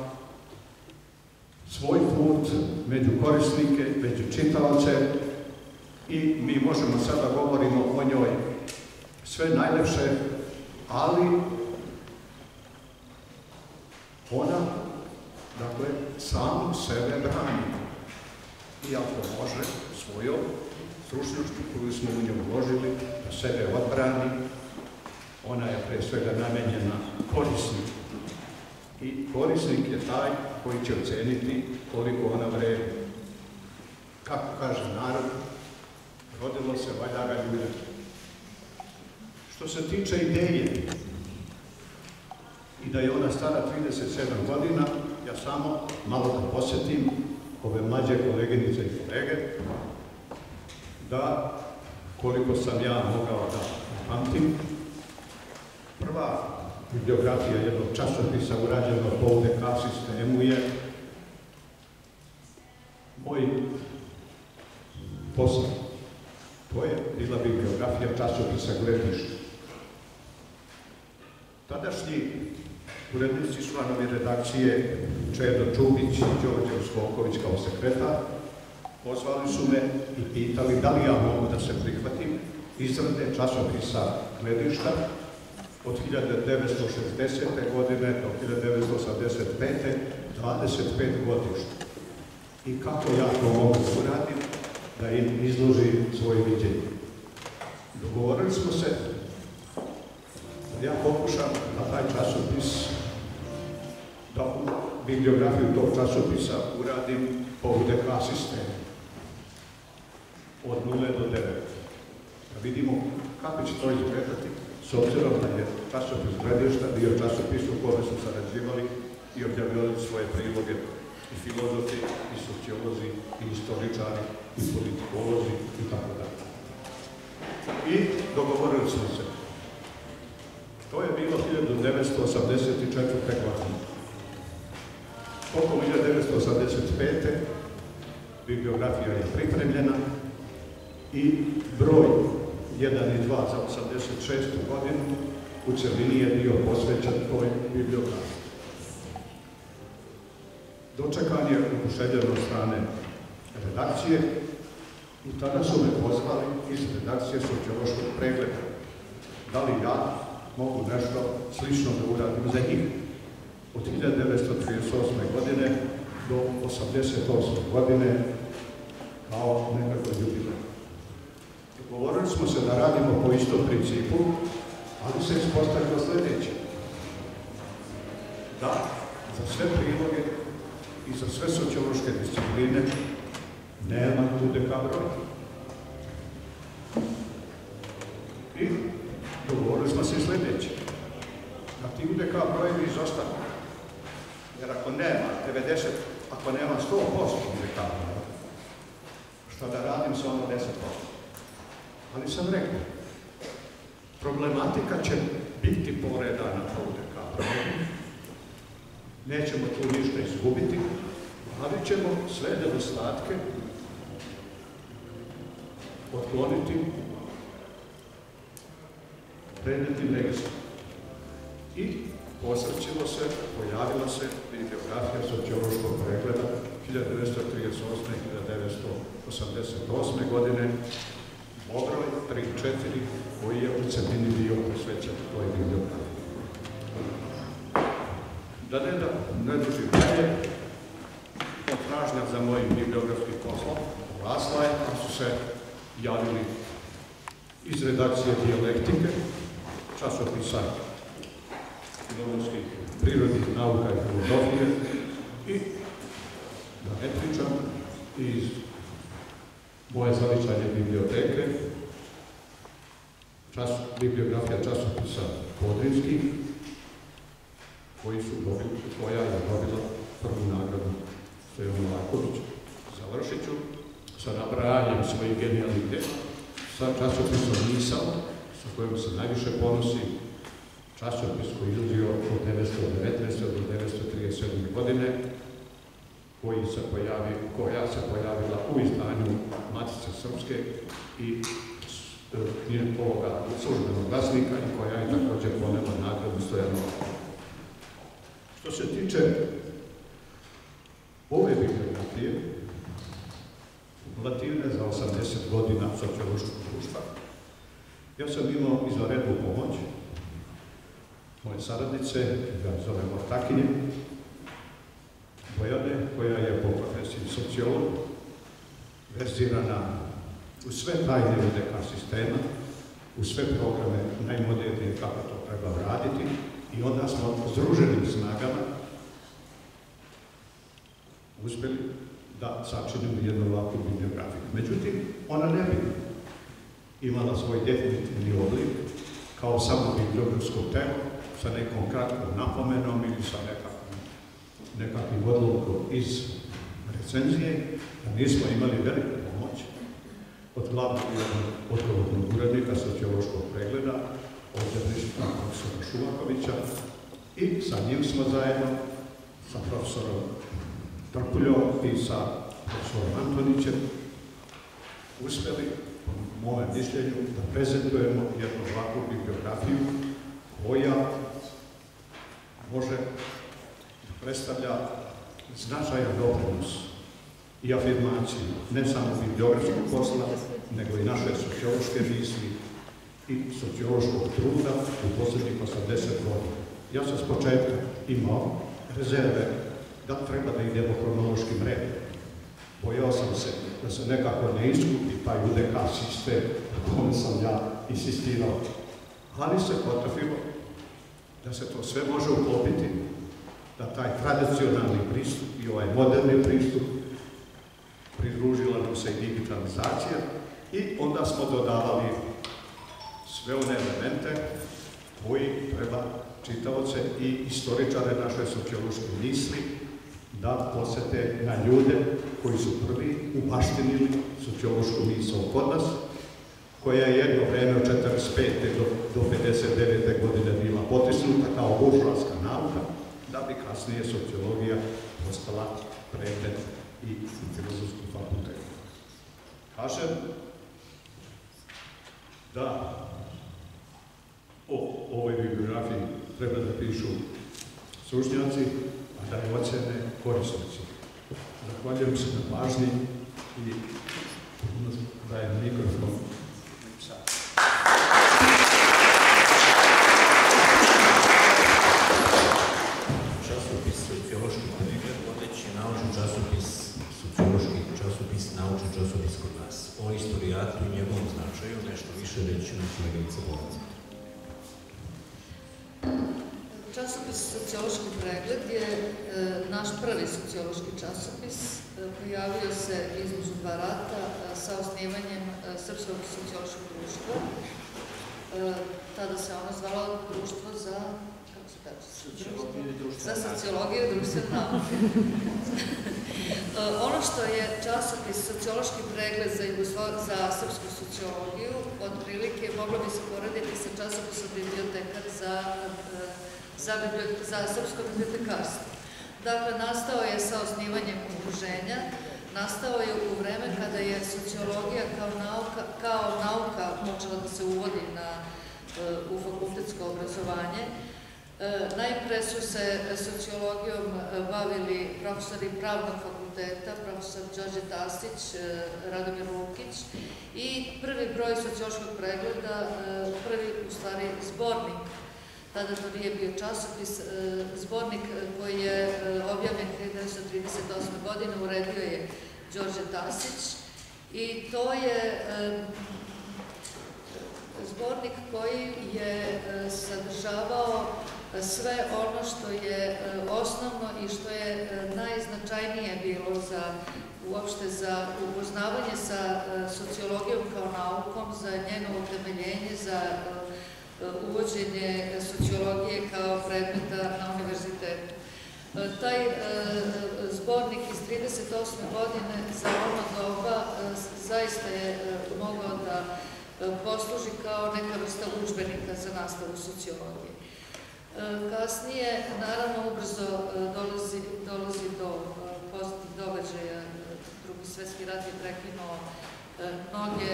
svoj put među korisnike, među čitaoce i mi možemo sada govorimo o njoj sve najlepše, ali ona, dakle, samu sebe brani. Iako može svojom stručnošću koju smo u njoj uložili, da sebe odbrani, ona je pre svega namenjena korisniku. I korisnik je taj koji će oceniti koliko ona vredi. Kako kaže narod, rodilo se, valja ga ljudem. Što se tiče ideje i da je ona stara trideset sedam godina, ja samo malo da posjetim ove mlađe koleginice i kolege, da koliko sam ja mogao da pamtim, prva bibliografija jednog časopisa urađena po U D K sistemu je moj posao. To je bila bibliografija časopisa Gledište. Tadašnji urednici, članovi redakcije Čedo Čubić i Đorđe Uskolković kao sekretar pozvali su me i pitali da li ja mogu da se prihvatim izrade časopisa Gledišta od hiljadu devetsto šezdesete godine do hiljadu devetsto osamdeset pete. dvadeset pet godišnje. i kako ja to mogu da uradim, da im izložim svoje viđenje. Dogovorili smo se da ja pokušam da taj časopis, da bibliografiju tog časopisa uradim po U D K sistemu. Od nule do devet. Da vidimo kako će to izgledati, s obzirom da je časopis Gledišta bio časopis u kome su sarađivali i objavljali svoje priloge i filozofi, i sociolozi, i istoričari, i politikolozi i tako dalje. I dogovorili smo se. To je bilo hiljadu devetsto osamdeset četvrte. godine. Tokom hiljadu devetsto osamdeset pete. bibliografija je pripremljena i broj jedan i dva za osamdeset šestu. godinu u celini je bio posvećen toj bibliografiji. Dočekan je oduševljen od strane redakcije i tada su me pozvali iz redakcije sociološkog pregleda. Da li ja mogu nešto slično da uradim za njih? Od hiljadu devetsto trideset osme. godine do osamdeset osme. godine kao nekako jubilej. Govorili smo se da radimo po istom principu, ali se ispostavilo sljedeće. Da, za sve priloge i za sve sociološke discipline nema U D K broj. I dogovorili smo se sljedeće. Da ti U D K brojevi izostanu. Jer ako nema devedeset, ako nema sto posto U D K broja, što da radim sa ono deset posto? Ali sam rekao, problematika će biti poredana po U D K broju. Nećemo tu ništa izgubiti, ali ćemo sve nedostatke otkloniti predmetnim registrom. I posrećilo se, pojavila se bibliografija sociološkog pregleda hiljadu devetsto trideset osme. i hiljadu devetsto osamdeset osme. godine, obroj tri četiri koji je u celini bio posvećen toj bibliografiji. Da ne da ne dužim dalje, potražnja za mojim bibliografskim poslom rasla je, pa su se javili iz redakcije Dijalektike, časopisa filozofskih, prirodnih nauka i filozofije i, da ne pričam, iz moje zavičanje biblioteke, čas, bibliografija časopisa Podrinskih, koji su dobili, koja je dobila prvu nagradu Stojan Novaković. Završit ću sa nabrajanjem svojih genijalnih dela, sa časopisom Misao, sa kojom se najviše ponosi, časopis koji je izlazio od devetsto devetnaeste. do devetsto trideset sedme. godine, koji se pojavi, koja se pojavila u izdanju Matice Srpske i ovoga službenog glasnika i koja je također ponela nagradu Stojan Novaković. Što se tiče ove bibliografije, Latine za osamdeset godina sociološkog društva, ja sam imao izvanrednu pomoć moje saradnice, ja zovem ortakinje, Bojane, koja je po profesiji sociolog, verzirana u sve tajne U D K sistema, u sve programe najmodernije kako to treba raditi, i onda smo združenim snagama uspjeli da sačinimo jednu ovakvu bibliografiju. Međutim, ona ne bi imala svoj definitivni oblik kao samo bibliografsko telo sa nekom kratkom napomenom ili sa nekakvim, nekakvim odlomkom iz recenzije, da nismo imali veliku pomoć od glavnog i odgovornog urednika sociološkog pregleda, ovdje prisutna profesora Šuvakovića, i sa njim smo zajedno, sa profesorom Trpuljom i sa profesorom Antonićem, uspjeli, po mojem mišljenju, da prezentujemo jednu ovakvu bibliografiju koja može da predstavlja značajan doprinos i afirmaciju ne samo bibliografskog posla, nego i naše sociološke misli i sociološkog truda u posljednjih osamdeset godina. Ja sam s početka imao rezerve da treba da idemo hronološkim redom. bojao sam se da se nekako ne iskupi taj U D K sistem na kome sam ja insistirao. Ali se potrafilo da se to sve može uklopiti, da taj tradicionalni pristup i ovaj moderni pristup pridružila nam se i digitalizacija i onda smo dodavali sve one elemente koji treba čitaoce i istoričare naše sociološke misli da posete na ljude koji su prvi ubaštenili sociološku misao kod nas, koja je jedno vreme od četrdeset pete do pedeset devete godine bila potisnuta kao buržoaska nauka, da bi kasnije sociologija postala predmet i Filozofskog fakulteta. Kažem da o ovoj bibliografiji treba da pišu stručnjaci, a da je ocene korisnici. Zahvaljujem se na pažnji i dajem mikrofon. Časopis Sociološki pregled, vodeći naučni časopis, sociološki časopis, naučni časopis kod nas. O istorijatu i njegovom značaju nešto više reći na kolegica Boraca. Časopis Sociološki pregled je e, naš prvi sociološki časopis. E, pojavio se između dva rata e, sa osnivanjem e, Srpskog sociološkog društva. E, tada se ono zvalo Društvo za... kako se kaže? Za sociologiju i društvene nauke. e, ono što je časopis Sociološki pregled za, za srpsku sociologiju, otprilike moglo bi se porediti sa časopisom Bibliotekar za e, Za, za srpsko bibliotekarstvo. Dakle, nastao je sa osnivanjem udruženja, nastao je u vreme kada je sociologija kao nauka, kao nauka počela da se uvodi na, u fakultetsko obrazovanje. Najpre su se sociologijom bavili profesori pravnog fakulteta, profesor Đorđe Tasić, Radomir Lukić i prvi broj sociološkog pregleda, prvi u stvari zbornik. Tada to nije bio časopis, zbornik koji je objavljen hiljadu devetsto trideset osme. godine, uredio je Đorđe Tasić i to je zbornik koji je sadržavao sve ono što je osnovno i što je najznačajnije bilo za uopšte za upoznavanje sa sociologijom kao naukom, za njeno utemeljenje, za uvođenje sociologije kao predmeta na univerzitetu. Taj zbornik iz trideset osme. godine za ono doba zaista je mogao da posluži kao neka vrsta udžbenika za nastavu sociologije. Kasnije, naravno, ubrzo dolazi, dolazi do pozitivnih događaja. Drugi svetski rat je prekinuo mnoge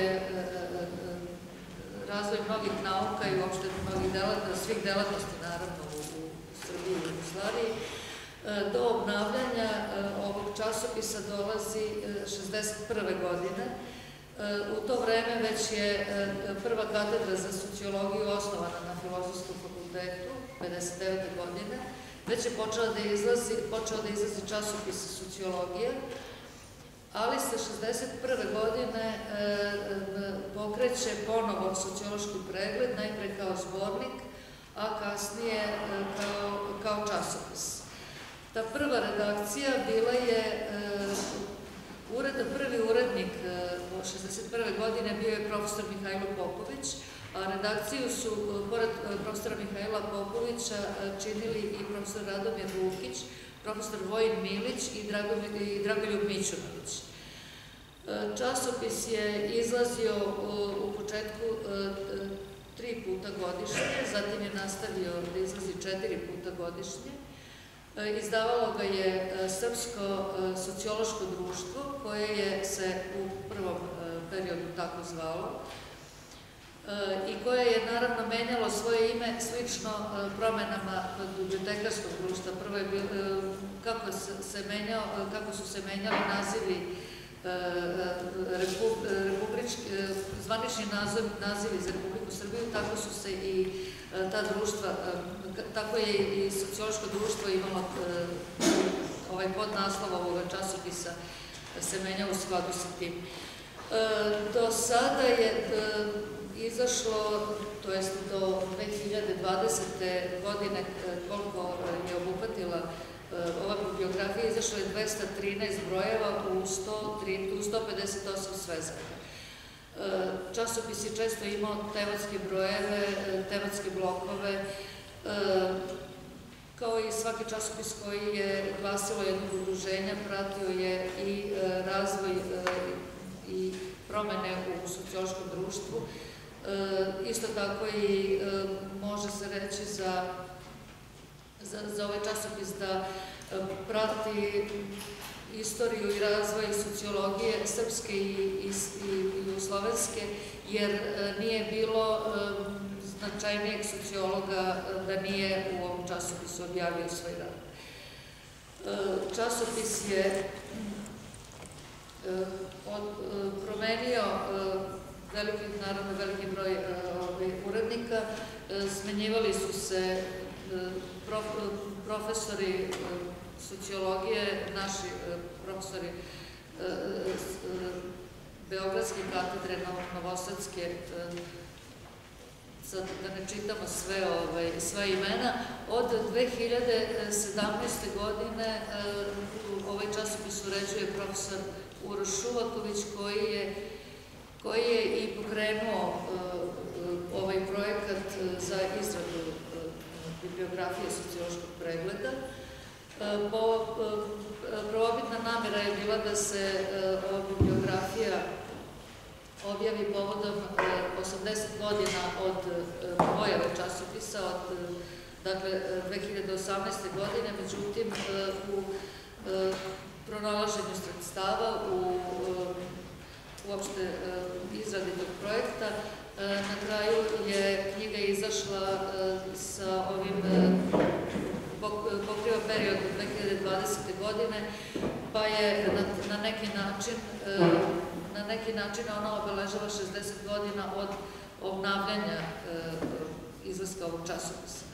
razvoj mnogih nauka i uopšte mnogih delatnosti, svih delatnosti, naravno, u, u Srbiji i Jugoslaviji. Do obnavljanja ovog časopisa dolazi šezdeset prve. godine. U to vreme već je prva katedra za sociologiju osnovana na Filozofskom fakultetu, pedeset devete. godine. Već je počeo da izlazi, počeo da izlazi časopis sociologije, ali se šezdeset prve. godine e, pokreće ponovo sociološki pregled, najpre kao zbornik, a kasnije e, kao, kao časopis. Ta prva redakcija bila je, e, ured, prvi urednik e, šezdeset prve. godine bio je profesor Mihajlo Popović, a redakciju su, pored profesora Mihajla Popovića, činili i profesor Radomir Lukić, profesor Vojin Milić i, i Dragoljub Mićunović. Časopis je izlazio u početku tri puta godišnje, zatim je nastavio da izlazi četiri puta godišnje. Izdavalo ga je Srpsko sociološko društvo, koje je se u prvom periodu tako zvalo i koje je naravno menjalo svoje ime slično promenama kod bibliotekarskog društva. Prvo je kako, se menjao, kako su se menjali nazivi republički, zvanični nazivi za Republiku Srbiju, tako su se i ta društva, tako je i sociološko društvo imalo ovaj podnaslov ovoga časopisa se menja u skladu sa tim. Do sada je izašlo, to jest do dve hiljade dvadesete. godine, koliko je obuhvatila ova bibliografija, izašlo je dvesta trinaest brojeva u sto pedeset osam svezaka. Časopis je često imao tematske brojeve, tematske blokove, kao i svaki časopis koji je glasilo jednog udruženja, pratio je i razvoj i promene u sociološkom društvu. Isto tako i može se reći za, za, za ovaj časopis da prati istoriju i razvoj sociologije srpske i, i, i jugoslovenske, jer nije bilo značajnijeg sociologa da nije u ovom časopisu objavio svoj rad. Časopis je promenio veliki, naravno veliki broj urednika, smenjivali su se profesori sociologije, naši profesori Beogradske katedre, Novosadske, sad da ne čitamo sve, sve imena. Od dve hiljade sedamnaeste. godine ovaj časopis uređuje profesor Uroš Šuvaković, koji je, koji je i pokrenuo ovaj projekat za izradu bibliografije sociološkog pregleda. Prvobitna namera je bila da se ova bibliografija objavi povodom osamdeset godina od pojave časopisa, od dakle, dve hiljade osamnaeste. godine, međutim u pronalaženju sredstava, u uopšte izradi tog projekta, na kraju je knjiga izašla sa ovim, pokriva period od dve hiljade dvadesete. godine, pa je na neki način na neki način ona obeležava šezdeset godina od obnavljanja izlaska ovog časopisa.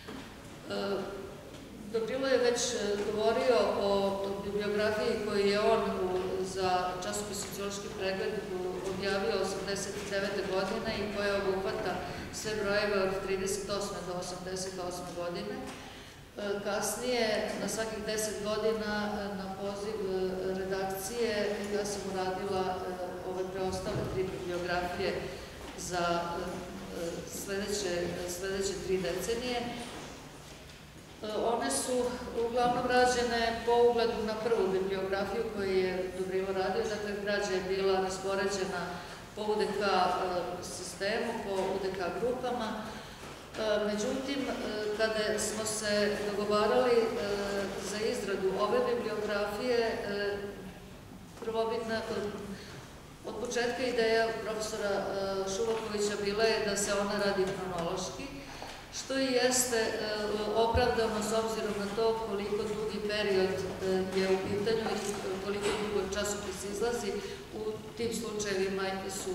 Dobrilo je već govorio o bibliografiji koju je on za časopis Sociološki pregled objavio osamdeset devete. godine i koja obuhvata sve brojeve od trideset osme do osamdeset osme. godine. Kasnije, na svakih deset godina, na poziv redakcije, ja sam uradila ove preostale tri bibliografije za sledeće tri decenije. One su uglavnom rađene po ugledu na prvu bibliografiju koju je Dobrilo radio, dakle građa je bila raspoređena po U D K sistemu, po U D K grupama. Međutim, kada smo se dogovarali za izradu ove bibliografije, prvobitna, od početka ideja profesora Šuvakovića bila je da se ona radi hronološki, što i jeste opravdano s obzirom na to koliko dugi period je u pitanju i koliko dugo časopis izlazi. U tim slučajevima su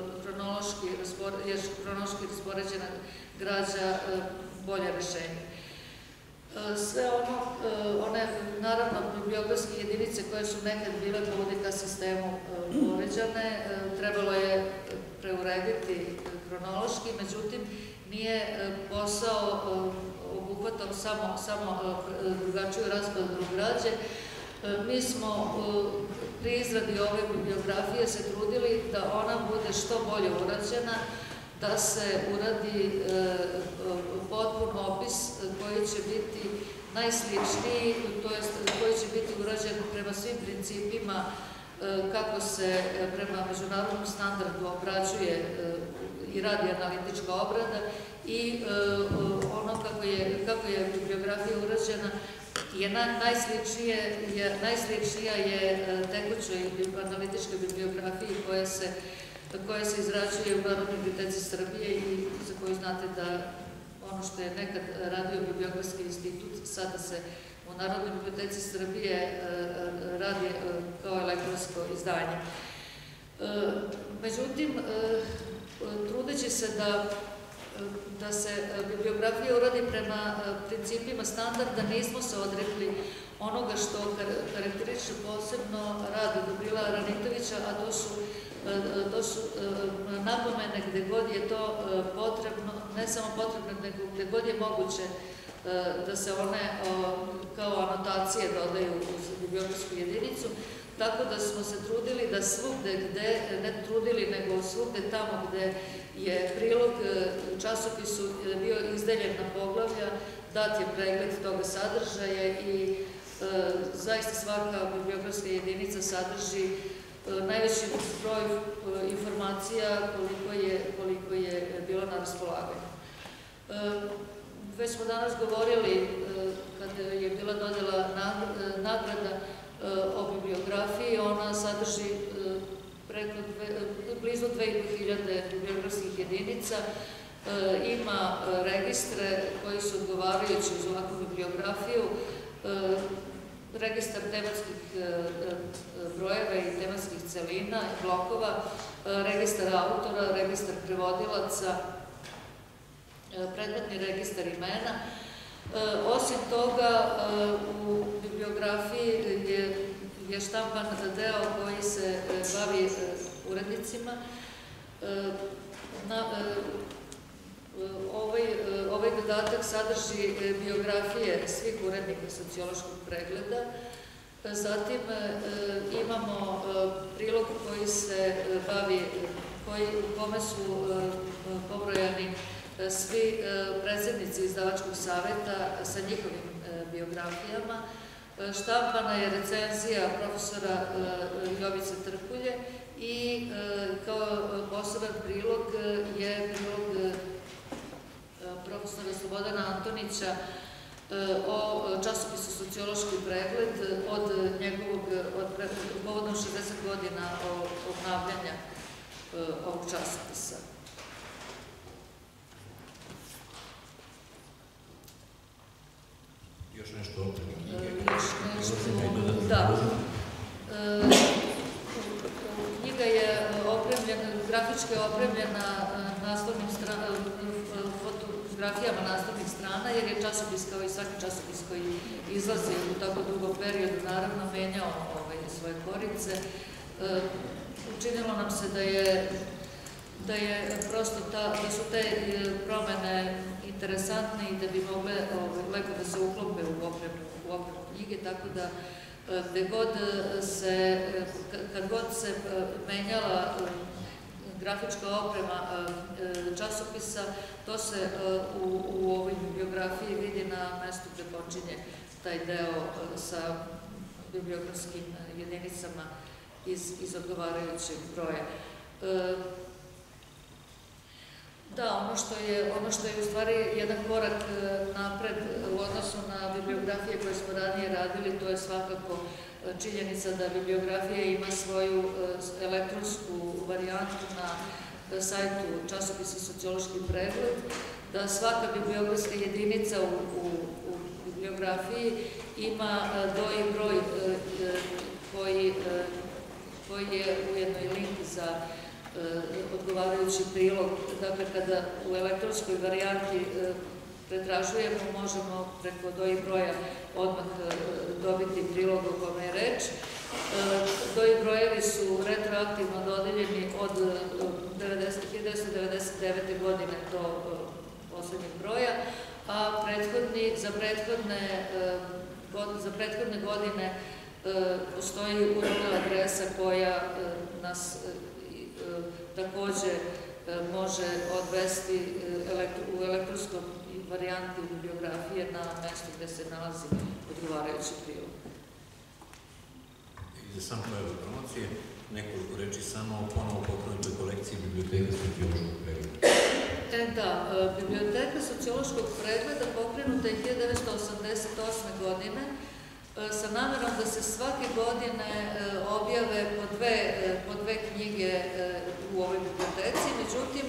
hronološki raspoređena građa bolje rešenje. Sve ono, one, naravno, bibliografske jedinice koje su nekad bile po U D K sistemu uređane, trebalo je preurediti hronološki, međutim, nije posao obuhvatao samo drugačiju raspodelu građe. Mi smo pri izradi ove bibliografije se trudili da ona bude što bolje urađena, da se uradi potpun opis koji će biti najsličniji, to jest koji će biti urađen prema svim principima kako se prema međunarodnom standardu obrađuje i radi analitička obrada i ono kako je bibliografija urađena je najsličnija je tekućoj analitičkoj bibliografiji koja se koja se izrađuje u Narodnoj biblioteci Srbije i za koju znate da ono što je nekad radio Bibliografski institut, sada se u Narodnoj biblioteci Srbije radi kao elektronsko izdanje. Međutim, trudeći se da se bibliografija uradi prema principima standarda, nismo se odrekli onoga što karakteriše posebno rad Dobrila Ranitovića, a to su, to su napomene gde god je to potrebno, ne samo potrebno, nego gde god je moguće da se one kao anotacije dodaju uz bibliografsku jedinicu, tako da smo se trudili da svugde gde, ne trudili, nego svugde tamo gde je prilog časopisu bio izdeljen na poglavlja, dat je pregled toga sadržaja i zaista svaka bibliografska jedinica sadrži najveći broj informacija koliko je, koliko je bilo na raspolaganju. Već smo danas govorili, kada je bila dodela nagrada o bibliografiji, ona sadrži preko blizu dve hiljade bibliografskih jedinica, ima registre koji su odgovarajući uz ovakvu bibliografiju, registar tematskih brojeva i tematskih celina i blokova, registar autora, registar prevodilaca, predmetni registar imena. Osim toga, u bibliografiji je štampan deo koji se bavi urednicima. Ovaj dodatak sadrži biografije svih urednika sociološkog pregleda. Zatim imamo prilog koji se bavi, u kome su pobrojani svi predsednici izdavačkog saveta sa njihovim biografijama. Štampana je recenzija profesora Jovice Trkulje i kao poseban prilog je prilog profesora Slobodana Antonića o časopisu Sociološki pregled od njegovog, povodom šezdeset godina obnavljanja ovog časopisa. Još nešto opreme knjige? Još nešto, da. Knjiga je opremljena, grafički je opremljena naslovnim stranama, fotografijama naslovnih strana, jer je časopis kao i svaki časopis koji izlazi u tako dugom periodu, naravno menjao svoje korice. Učinilo nam se da je da je prosto da su te promene interesantne i da bi mogle lepo da se uklope u opremu knjige, tako da gde god se, kad god se menjala grafička oprema časopisa, to se u ovoj bibliografiji vidi na mestu gde počinje taj deo sa bibliografskim jedinicama iz odgovarajućeg broja. Da, ono što je, ono što je u stvari jedan korak napred u odnosu na bibliografije koje smo ranije radili, to je svakako činjenica da bibliografija ima svoju elektronsku varijantu na sajtu časopisa Sociološki pregled, da svaka bibliografska jedinica u, u, u bibliografiji ima do i broj koji, koji je ujedno i link za odgovarajući prilog. Dakle, kada u elektronskoj varijanti pretražujemo, možemo preko do i broja odmah dobiti prilog o kome je reč. Do i brojevi su retroaktivno dodeljeni od hiljadu devetsto devedeset devete. godine do poslednjeg broja, a prethodni, za prethodne, za prethodne godine postoji U R L adresa koja nas takođe može odvesti u elektronskoj varijanti bibliografije na mesto gde se nalazi odgovarajući prilog. I za sam pojave promocije, nekoliko reči samo o ponovo pokrenutoj kolekciji Biblioteka sociološkog pregleda. E da, Biblioteka sociološkog pregleda pokrenuta je hiljadu devetsto osamdeset osme. godine sa namerom da se svake godine objave po dve, po dve knjige u ovoj biblioteci. Međutim,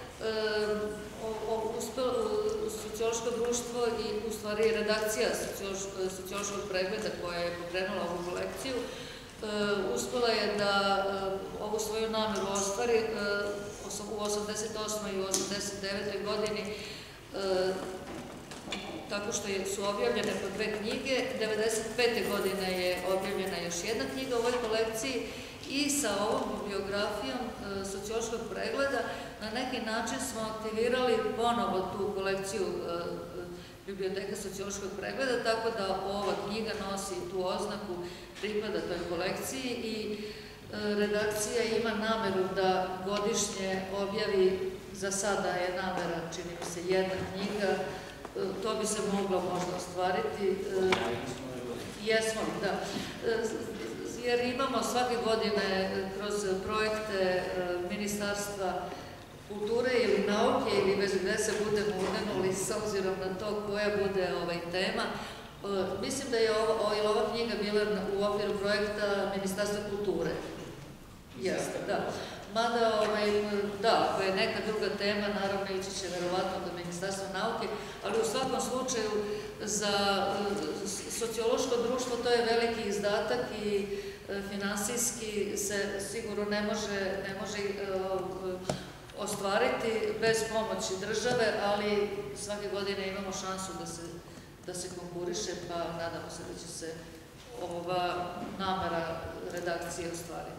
sociološko društvo i u stvari redakcija sociološkog pregleda koja je pokrenula ovu kolekciju uspela je da ovu svoju nameru ostvari u osamdeset osmoj i u osamdeset devetoj. godini tako što su objavljene po dve knjige. devedeset pete godine je objavljena još jedna knjiga u ovoj kolekciji i sa ovom bibliografijom sociološkog pregleda na neki način smo aktivirali ponovo tu kolekciju Biblioteka sociološkog pregleda, tako da ova knjiga nosi tu oznaku pripada toj kolekciji i redakcija ima nameru da godišnje objavi, za sada je namera, čini mi se, jedna knjiga, to bi se moglo možda ostvariti. Jesmo, da. Jer imamo svake godine kroz projekte Ministarstva kulture ili nauke ili već gde se budemo udenuli s obzirom na to koja bude tema. Mislim da je ova knjiga bila u okviru projekta Ministarstva kulture. Jeste, da. Mada, da, ako je neka druga tema, naravno ići će verovatno do Ministarstva nauke, ali u svakom slučaju za sociološko društvo to je veliki izdatak i finansijski se sigurno ne može ostvariti bez pomoći države, ali svake godine imamo šansu da se konkuriše, pa nadamo se da će se ova namera redakcije ostvariti.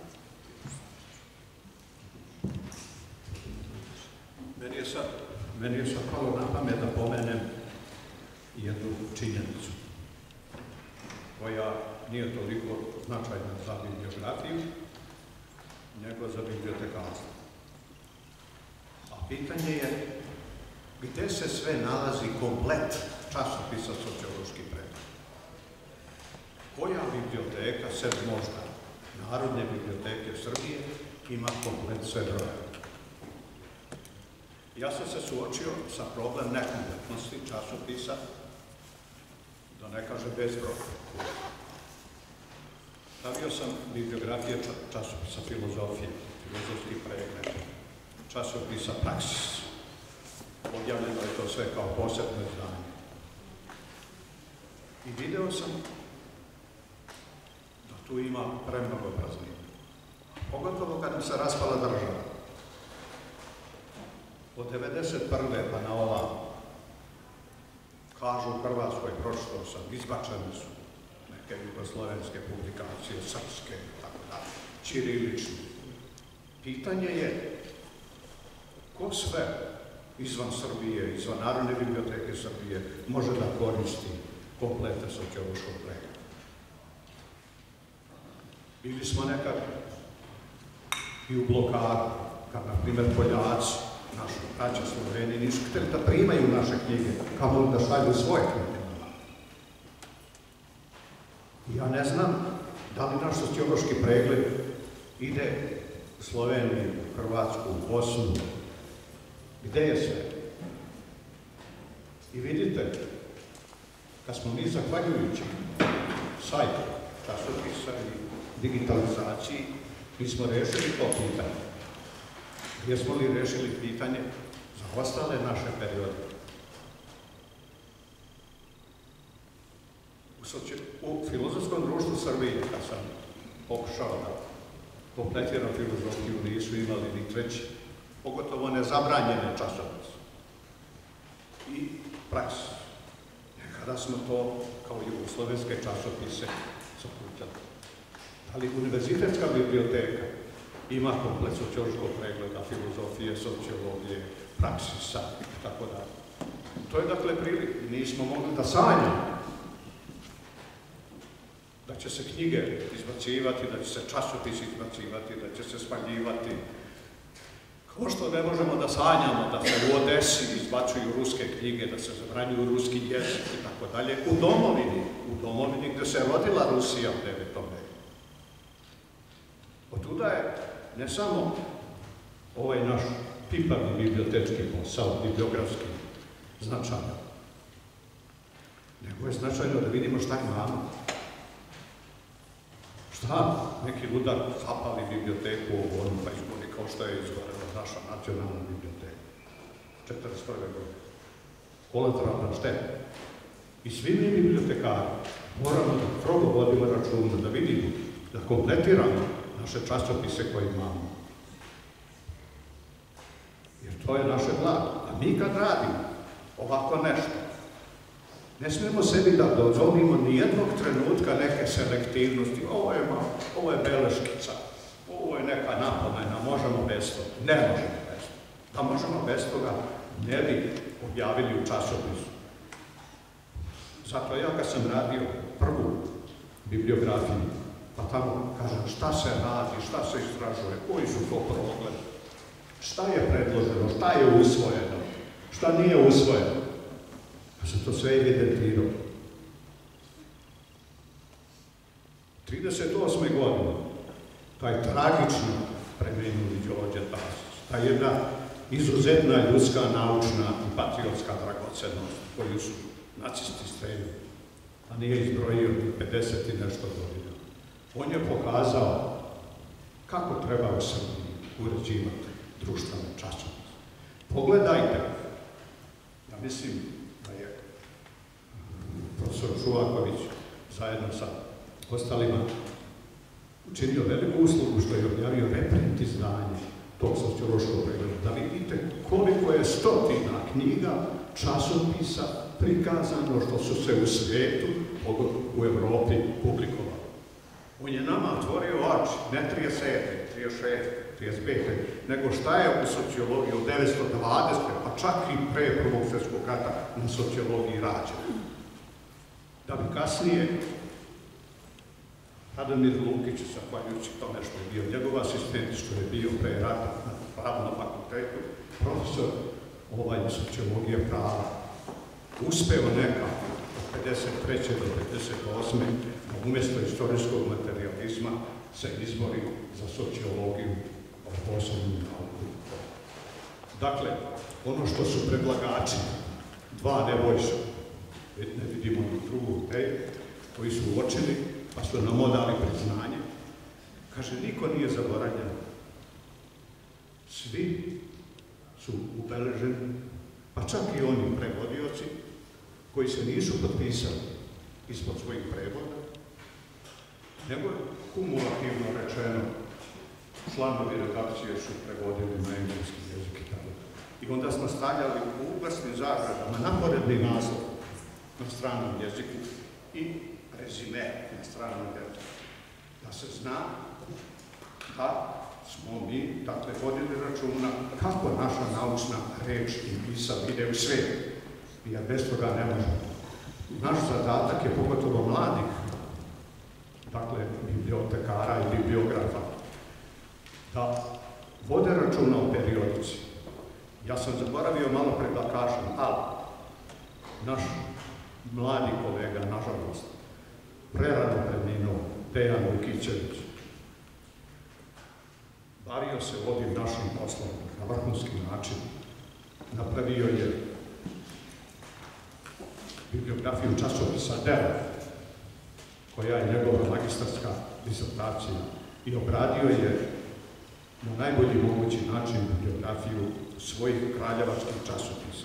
Meni je sad palo na pamet da pomenem jednu činjenicu koja nije toliko značajna za bibliografiju, nego za bibliotekarstvo. A pitanje je gde se sve nalazi komplet časopisa sociološki pregled. Koja biblioteka, sem možda Narodne biblioteke Srbije, ima komplet sve broje? Ja sam se suočio sa problem nekompletnosti časopisa, da ne kažem bezbroj. Stavio sam bibliografije časopisa filozofije, filozofski pregled, časopisa Praksis. Objavljeno je to sve kao posebno izdanje. I video sam da tu ima premnogo praznina. Pogotovo kad mi se raspala država. Od devedeset prve pa na ovam, kažu u Hrvatskoj, pročitao sam, izbačene su neke jugoslovenske publikacije, srpske, tako da, ćirilične. Pitanje je ko sve izvan Srbije, izvan Narodne biblioteke Srbije može da koristi komplete sociološkog pregleda. Bili smo nekad i u blokadu, kad, na primjer, Poljaci, naši braća Sloveni, nisu htjeli da primaju naše knjige, kao da šalju svoje knjige. Ja ne znam da li naš sociološki pregled ide u Sloveniju, Hrvatsku, Bosnu, gde je sve? I vidite, kad smo mi zahvaljujući sajtu časopisa i digitalizaciji, mi smo rešili to pitanje. Gdje smo li rešili pitanje za ostale naše periode? U Filozofskom društvu Srbije, kad sam pokušao da kompletiram filozofiju, nisu imali ni treći, pogotovo nezabranjene časopise i Praksis. Nekada smo to, kao jugoslovenske časopise, sakupljali. Ali Univerzitetska biblioteka ima komplet sociološkog pregleda, filozofije, sociologije, Praksisa i tako dalje. To je dakle prilik. Nismo mogli da sanjamo da će se knjige izbacivati, da će se časopisi izbacivati, da će se spaljivati. Kao što ne možemo da sanjamo da se u Odesi izbacuju ruske knjige, da se zabranjuju ruski jezik i tako dalje, u domovini, u domovini gde se rodila Rusija u devetom veku. Otuda je ne samo ovaj naš pipavi bibliotečki posao, bibliografski značajan, nego je značajno da vidimo šta imamo. Šta? Neki ludak zapali biblioteku u onu pa izgori kao što je izgorela naša nacionalna biblioteka. četrdeset prve godine. Kolateralna šteta. I svi mi bibliotekari moramo da strogo vodimo računa, da vidimo, da kompletiramo naše časopise koje imamo. Jer to je naše blago. A mi kad radimo ovako nešto, Ne smijemo sebi da dozvolimo ni jednog trenutka neke selektivnosti. Ovo je, ovo je beleškica, ovo je neka napomena, možemo bez toga. Ne možemo bez toga. Da možemo bez toga, ne bi objavili u časopisu. Zato ja kad sam radio prvu bibliografiju, pa tamo kažem šta se radi, šta se istražuje, koji su to problemi, šta je predloženo, šta je usvojeno, šta nije usvojeno. Pa se to sve evidentirao. trideset osme godine, taj tragično preminuli Đorđe Tasić, ta jedna izuzetna ljudska, naučna i patriotska dragocenost koju su nacisti strelili, a nije izbrojio ni pedeset i nešto godina. On je pokazao kako treba u Srbiji uređivati društvene časopise. Pogledajte, ja mislim da je profesor Čuvaković zajedno sa ostalima učinio veliku uslugu što je objavio reprint izdanje tog sociološkog pregleda. Da vidite koliko je stotina knjiga, časopisa prikazano što su se u svijetu, u Evropi publikovali. On je nama otvorio oči, ne trideset sedme, trideset šeste, trideset pete, nego šta je u sociologiji od devetsto dvadesete, pa čak i pre Prvog svjetskog rata na sociologiji rađeno. Da bi kasnije Radomir Lukić, zahvaljujući tome što je bio njegov asistent, što je bio pre rata na pravnom fakultetu, profesor ovaj sociologije prava, uspeo nekako od pedeset treće do pedeset osme da umjesto istorijskog materializma se izbori za sociologiju kao posebnu nauku. Dakle, ono što su predlagači, dva Nebojša, ne vidimo ni drugu, koji su uočili, pa su nam odali priznanje, kaže, niko nije zaboravljen. Svi su ubeleženi, pa čak i oni prevodioci koji se nisu potpisali ispod svojih prevoda, nego kumulativno rečeno, članovi redakcije su prevodili na engleski jezik i tako. I onda smo stavljali u uglasnim zagradama naporedni naslov na stranom jeziku i rezime na stranom jeziku. Da se zna da smo mi, dakle, vodili računa kako naša naučna reč i pisao ide u svijet. Jer bez toga ne možemo. Naš zadatak je pogotovo mladih, dakle, bibliotekara i bibliografa, da vode računa o periodici. Ja sam zaboravio malo pre da kažem, ali naš mladi kolega, nažalost, prerano preminuo, Dejan Vukićević, bavio se ovim našim poslom na vrhunski način. Napravio je bibliografiju časopisa Dela, koja je njegova magistarska disertacija, i obradio je na najbolji mogući način bibliografiju svojih kraljevačkih časopisa.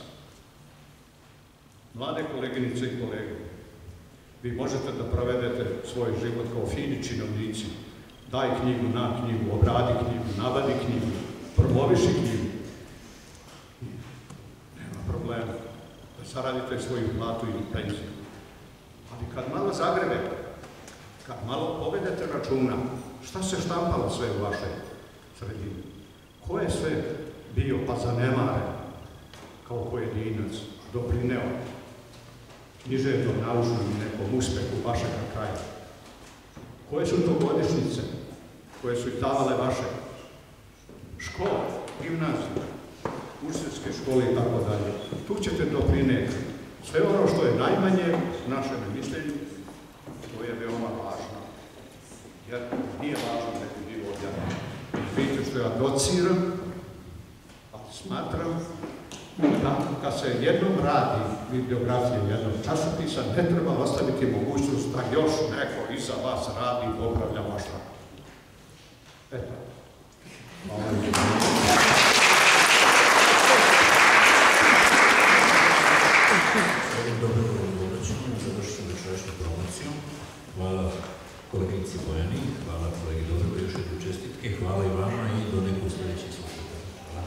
Mlade koleginice i kolege, vi možete da provedete svoj život kao fini činovnici. Daj knjigu na knjigu, obradi knjigu, navadi knjigu, promoviši knjigu. Nema problema da zaradite svoju platu ili penziju. Ali kad malo zagrebete, kad malo povedete računa, šta se štampalo sve u vašoj sredini? Ko je sve bio pa zanemaren kao pojedinac, doprineo književnom, naučnom i nekom uspehu vašeg kraja? Koje su to godišnjice koje su izdavale vaše škole, gimnazije, učiteljske škole i tako dalje? Tu ćete doprineti. Sve ono što je najmanje u našem mišljenju, to je veoma važno. Jer nije važno da je bilo objavljeno. Vidite što ja dociram, ali smatram da kad se jednom radi bibliografije jednog časopisa, ne treba ostaviti mogućnost da još neko iza vas radi i popravlja vaš rad. Eto. Hvala. Ovim dobrom obraćanjem završimo večerašnju promociju. Hvala koleginici Bojani, hvala kolegi Dobrivoju, još jednu čestitke, hvala i vama i do nekog sljedećeg susreta. Hvala.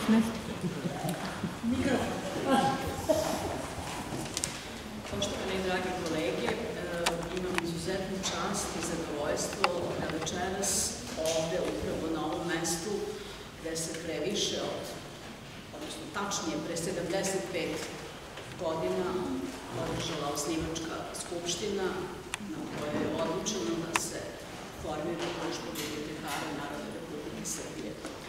Poštovani dragi kolege, imam izuzetnu čast i zadovoljstvo da večeras ovde, upravo na ovom mestu, gde se pre više od, odnosno tačnije pre sedamdeset pet godina održala osnivačka skupština na kojoj je odlučeno da se formira Društvo bibliotekara Narodne Republike Srbije.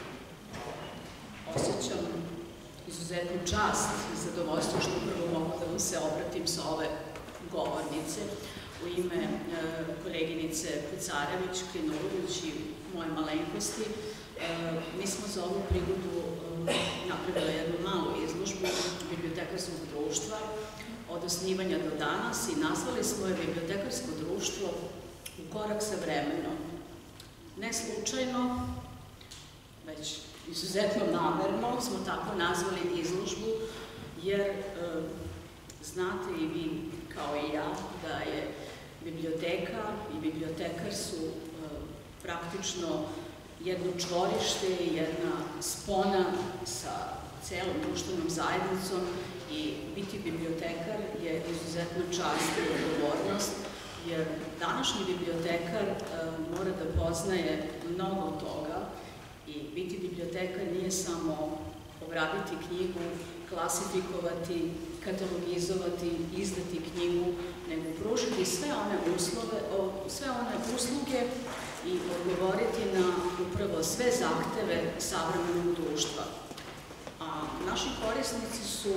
Osjećam izuzetnu čast i zadovoljstvo što prvo mogu da vam se obratim sa ove govornice u ime e, koleginice Picarević, Krinulović i moje malenkosti. E, mi smo za ovu prigodu e, napravili jednu malu izložbu bibliotekarskog društva od osnivanja do danas i nazvali smo je Bibliotekarsko društvo u korak sa vremenom. Ne slučajno, već izuzetno namerno smo tako nazvali izložbu, jer e, znate i vi kao i ja da je biblioteka i bibliotekar su e, praktično jedno čvorište i jedna spona sa celom društvenom zajednicom i biti bibliotekar je izuzetna čast i odgovornost, jer današnji bibliotekar e, mora da poznaje mnogo toga i biti bibliotekar nije samo obraditi knjigu, klasifikovati, katalogizovati, izdati knjigu, nego pružiti sve one uslove, sve one usluge i odgovoriti na upravo sve zahteve savremenog društva. A naši korisnici su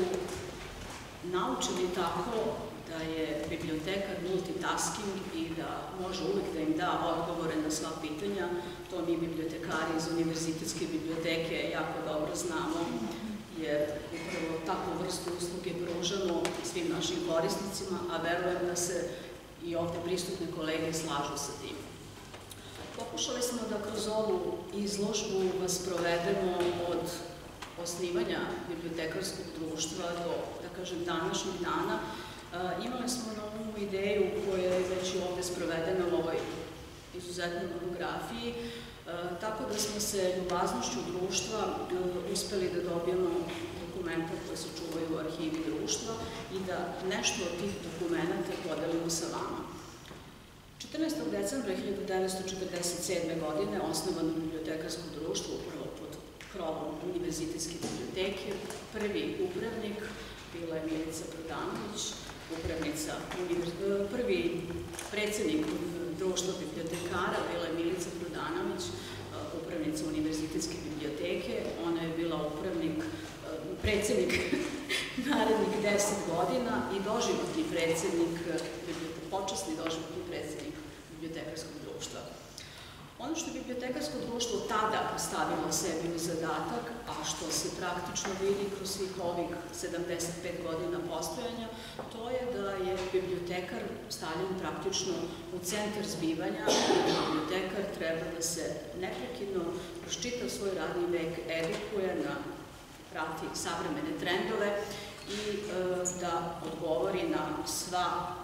naučeni tako da je bibliotekar multitasking i da može uvek da im da odgovore na sva pitanja. To mi bibliotekari iz univerzitetske biblioteke jako dobro znamo, jer upravo takvu vrstu usluge pružamo svim našim korisnicima, a verujem da se i ovde prisutne kolege slažu sa tim. Pokušali smo da kroz ovu izložbu vas provedemo od osnivanja bibliotekarskog društva do, da kažem, današnjeg dana. Imali smo na ovu ideju koja je već i ovde sprovedena u ovoj izuzetnoj monografiji, tako da smo se ljubaznošću društva uspeli da dobijemo dokumenta koje se čuvaju u arhivi društva i da nešto od tih dokumenta podelimo sa vama. četrnaestog decembra hiljadu devetsto četrdeset sedme. godine osnovano bibliotekarsko društvo upravo pod krovom univerzitetske biblioteke. Prvi upravnik bila je Milica Prodanović, upravnica, prvi predsednik društva bibliotekara bila je Milica Prodanović, upravnica univerzitetske biblioteke. Ona je bila upravnik, predsednik narednih deset godina i doživotni predsednik, počasni doživotni predsednik bibliotekarskog društva. Ono što je bibliotekarsko društvo tada postavilo sebi u zadatak, a što se praktično vidi kroz svih ovih sedamdeset pet godina postojanja, to je da je bibliotekar stavljen praktično u centar zbivanja i da bibliotekar treba da se neprekidno kroz čitav svoj radni vek edukuje, na prati savremene trendove i e, da odgovori na sva,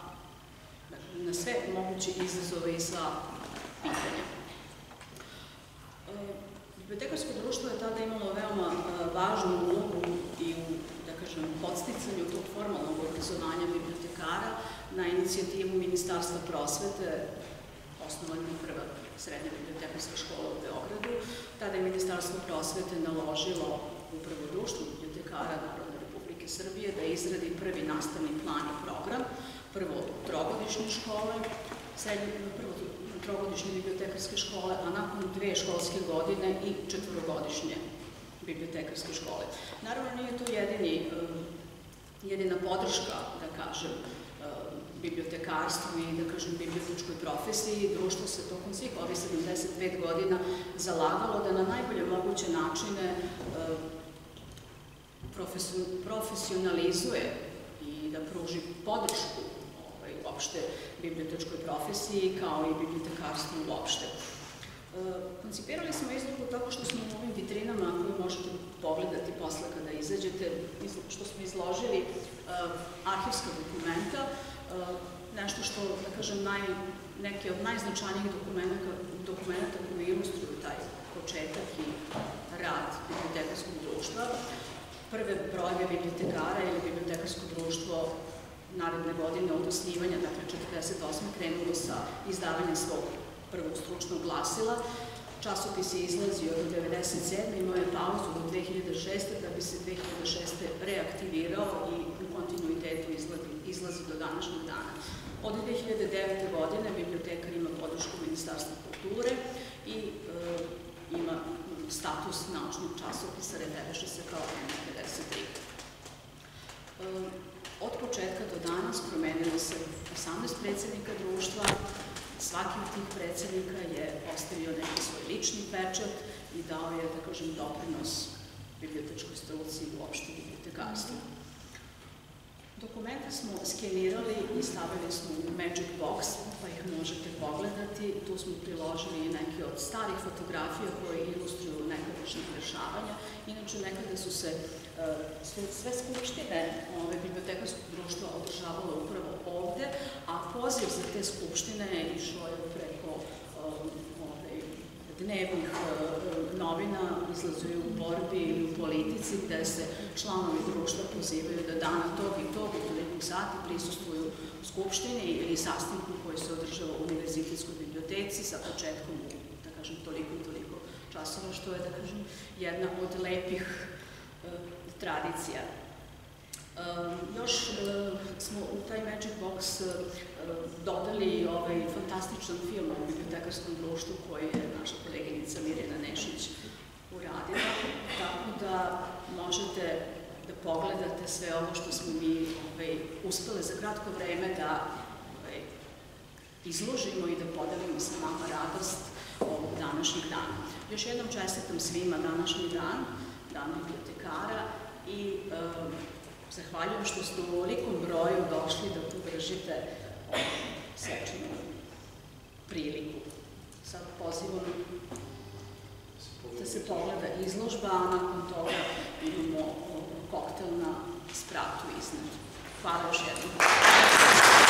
na sve moguće izazove i sva pitanja. Bibliotekarsko društvo je tada imalo veoma važnu ulogu i u, da kažem, podsticanju tog formalnog obrazovanja bibliotekara. Na inicijativu Ministarstva prosvete osnovana je prva srednja bibliotekarska škola u Beogradu. Tada je Ministarstvo prosvete naložilo upravo društvu bibliotekara Narodne Republike Srbije da izradi prvi nastavni plan i program, prvo trogodišnje škole, prvo trogodišnje bibliotekarske škole, a nakon dve školske godine i četvorogodišnje bibliotekarske škole. Naravno, nije to jedini, jedina podrška, da kažem, bibliotekarstvu i, da kažem, bibliotečkoj profesiji. Društvo se tokom svih ovih sedamdeset pet godina zalagalo da na najbolje moguće načine profesionalizuje i da pruži podršku uopšte bibliotečkoj profesiji, kao i bibliotekarstvu uopšte. Koncipirali smo izložbu tako što smo u ovim vitrinama, koje možete pogledati posle kada izađete, što smo izložili arhivska dokumenta, nešto što, da kažem, neke od najznačajnijih dokumenta koji ilustruju taj početak i rad bibliotekarskog društva. Prve brojeve bibliotekara ili bibliotekarsko društvo naredne godine od osnivanja, dakle četrdeset osme krenulo sa izdavanjem svog prvog stručnog glasila. Časopis je izlazio do devedeset sedme imao je pauzu do dve hiljade šeste da bi se dve hiljade šeste reaktivirao i u kontinuitetu izlazi do današnjeg dana. Od dve hiljade devete godine bibliotekar ima podršku Ministarstva kulture i ima status naučnog časopisa, referiše se kao N pedeset tri. Od početka do danas promenilo se osamnaest predsednika društva. Svaki od tih predsednika je ostavio neki svoj lični pečat i dao je, da kažem, doprinos bibliotečkoj struci i uopšte bibliotekarstvu. Dokumente smo skenirali i stavili smo u Magic Box, pa ih možete pogledati. Tu smo priložili neke od starih fotografija koje ilustruju nekadašnjih dešavanja. Inače, nekada su se sve skupštine bibliotekarskog društva održavale upravo ovde, a poziv za te skupštine išao je preko dnevnih novina, izlazuju u borbi ili u politici, gde se članovi društva pozivaju da dana tog i tog u tolikog sati prisustvuju u skupštini ili sastanku koji se održava u univerzitetskoj biblioteci sa početkom u, da kažem, toliko i toliko časova, što je, da kažem, jedna od lepih tradicija. Još smo u taj Magic Box dodali ovaj fantastičan film o bibliotekarskom društvu koji je naša koleginica Mirjana Nešić uradila, tako da možete da pogledate sve ovo što smo mi uspeli za kratko vreme da izložimo i da podelimo sa nama radost ovog današnjeg dana. Još jednom čestitam svima današnji dan, dan bibliotekara i zahvaljujem što ste u ovolikom broju došli da tu držite svečanu priliku. Sad pozivam da se pogleda izložba, a nakon toga imamo koktel na spratu iznad. Hvala još jednom.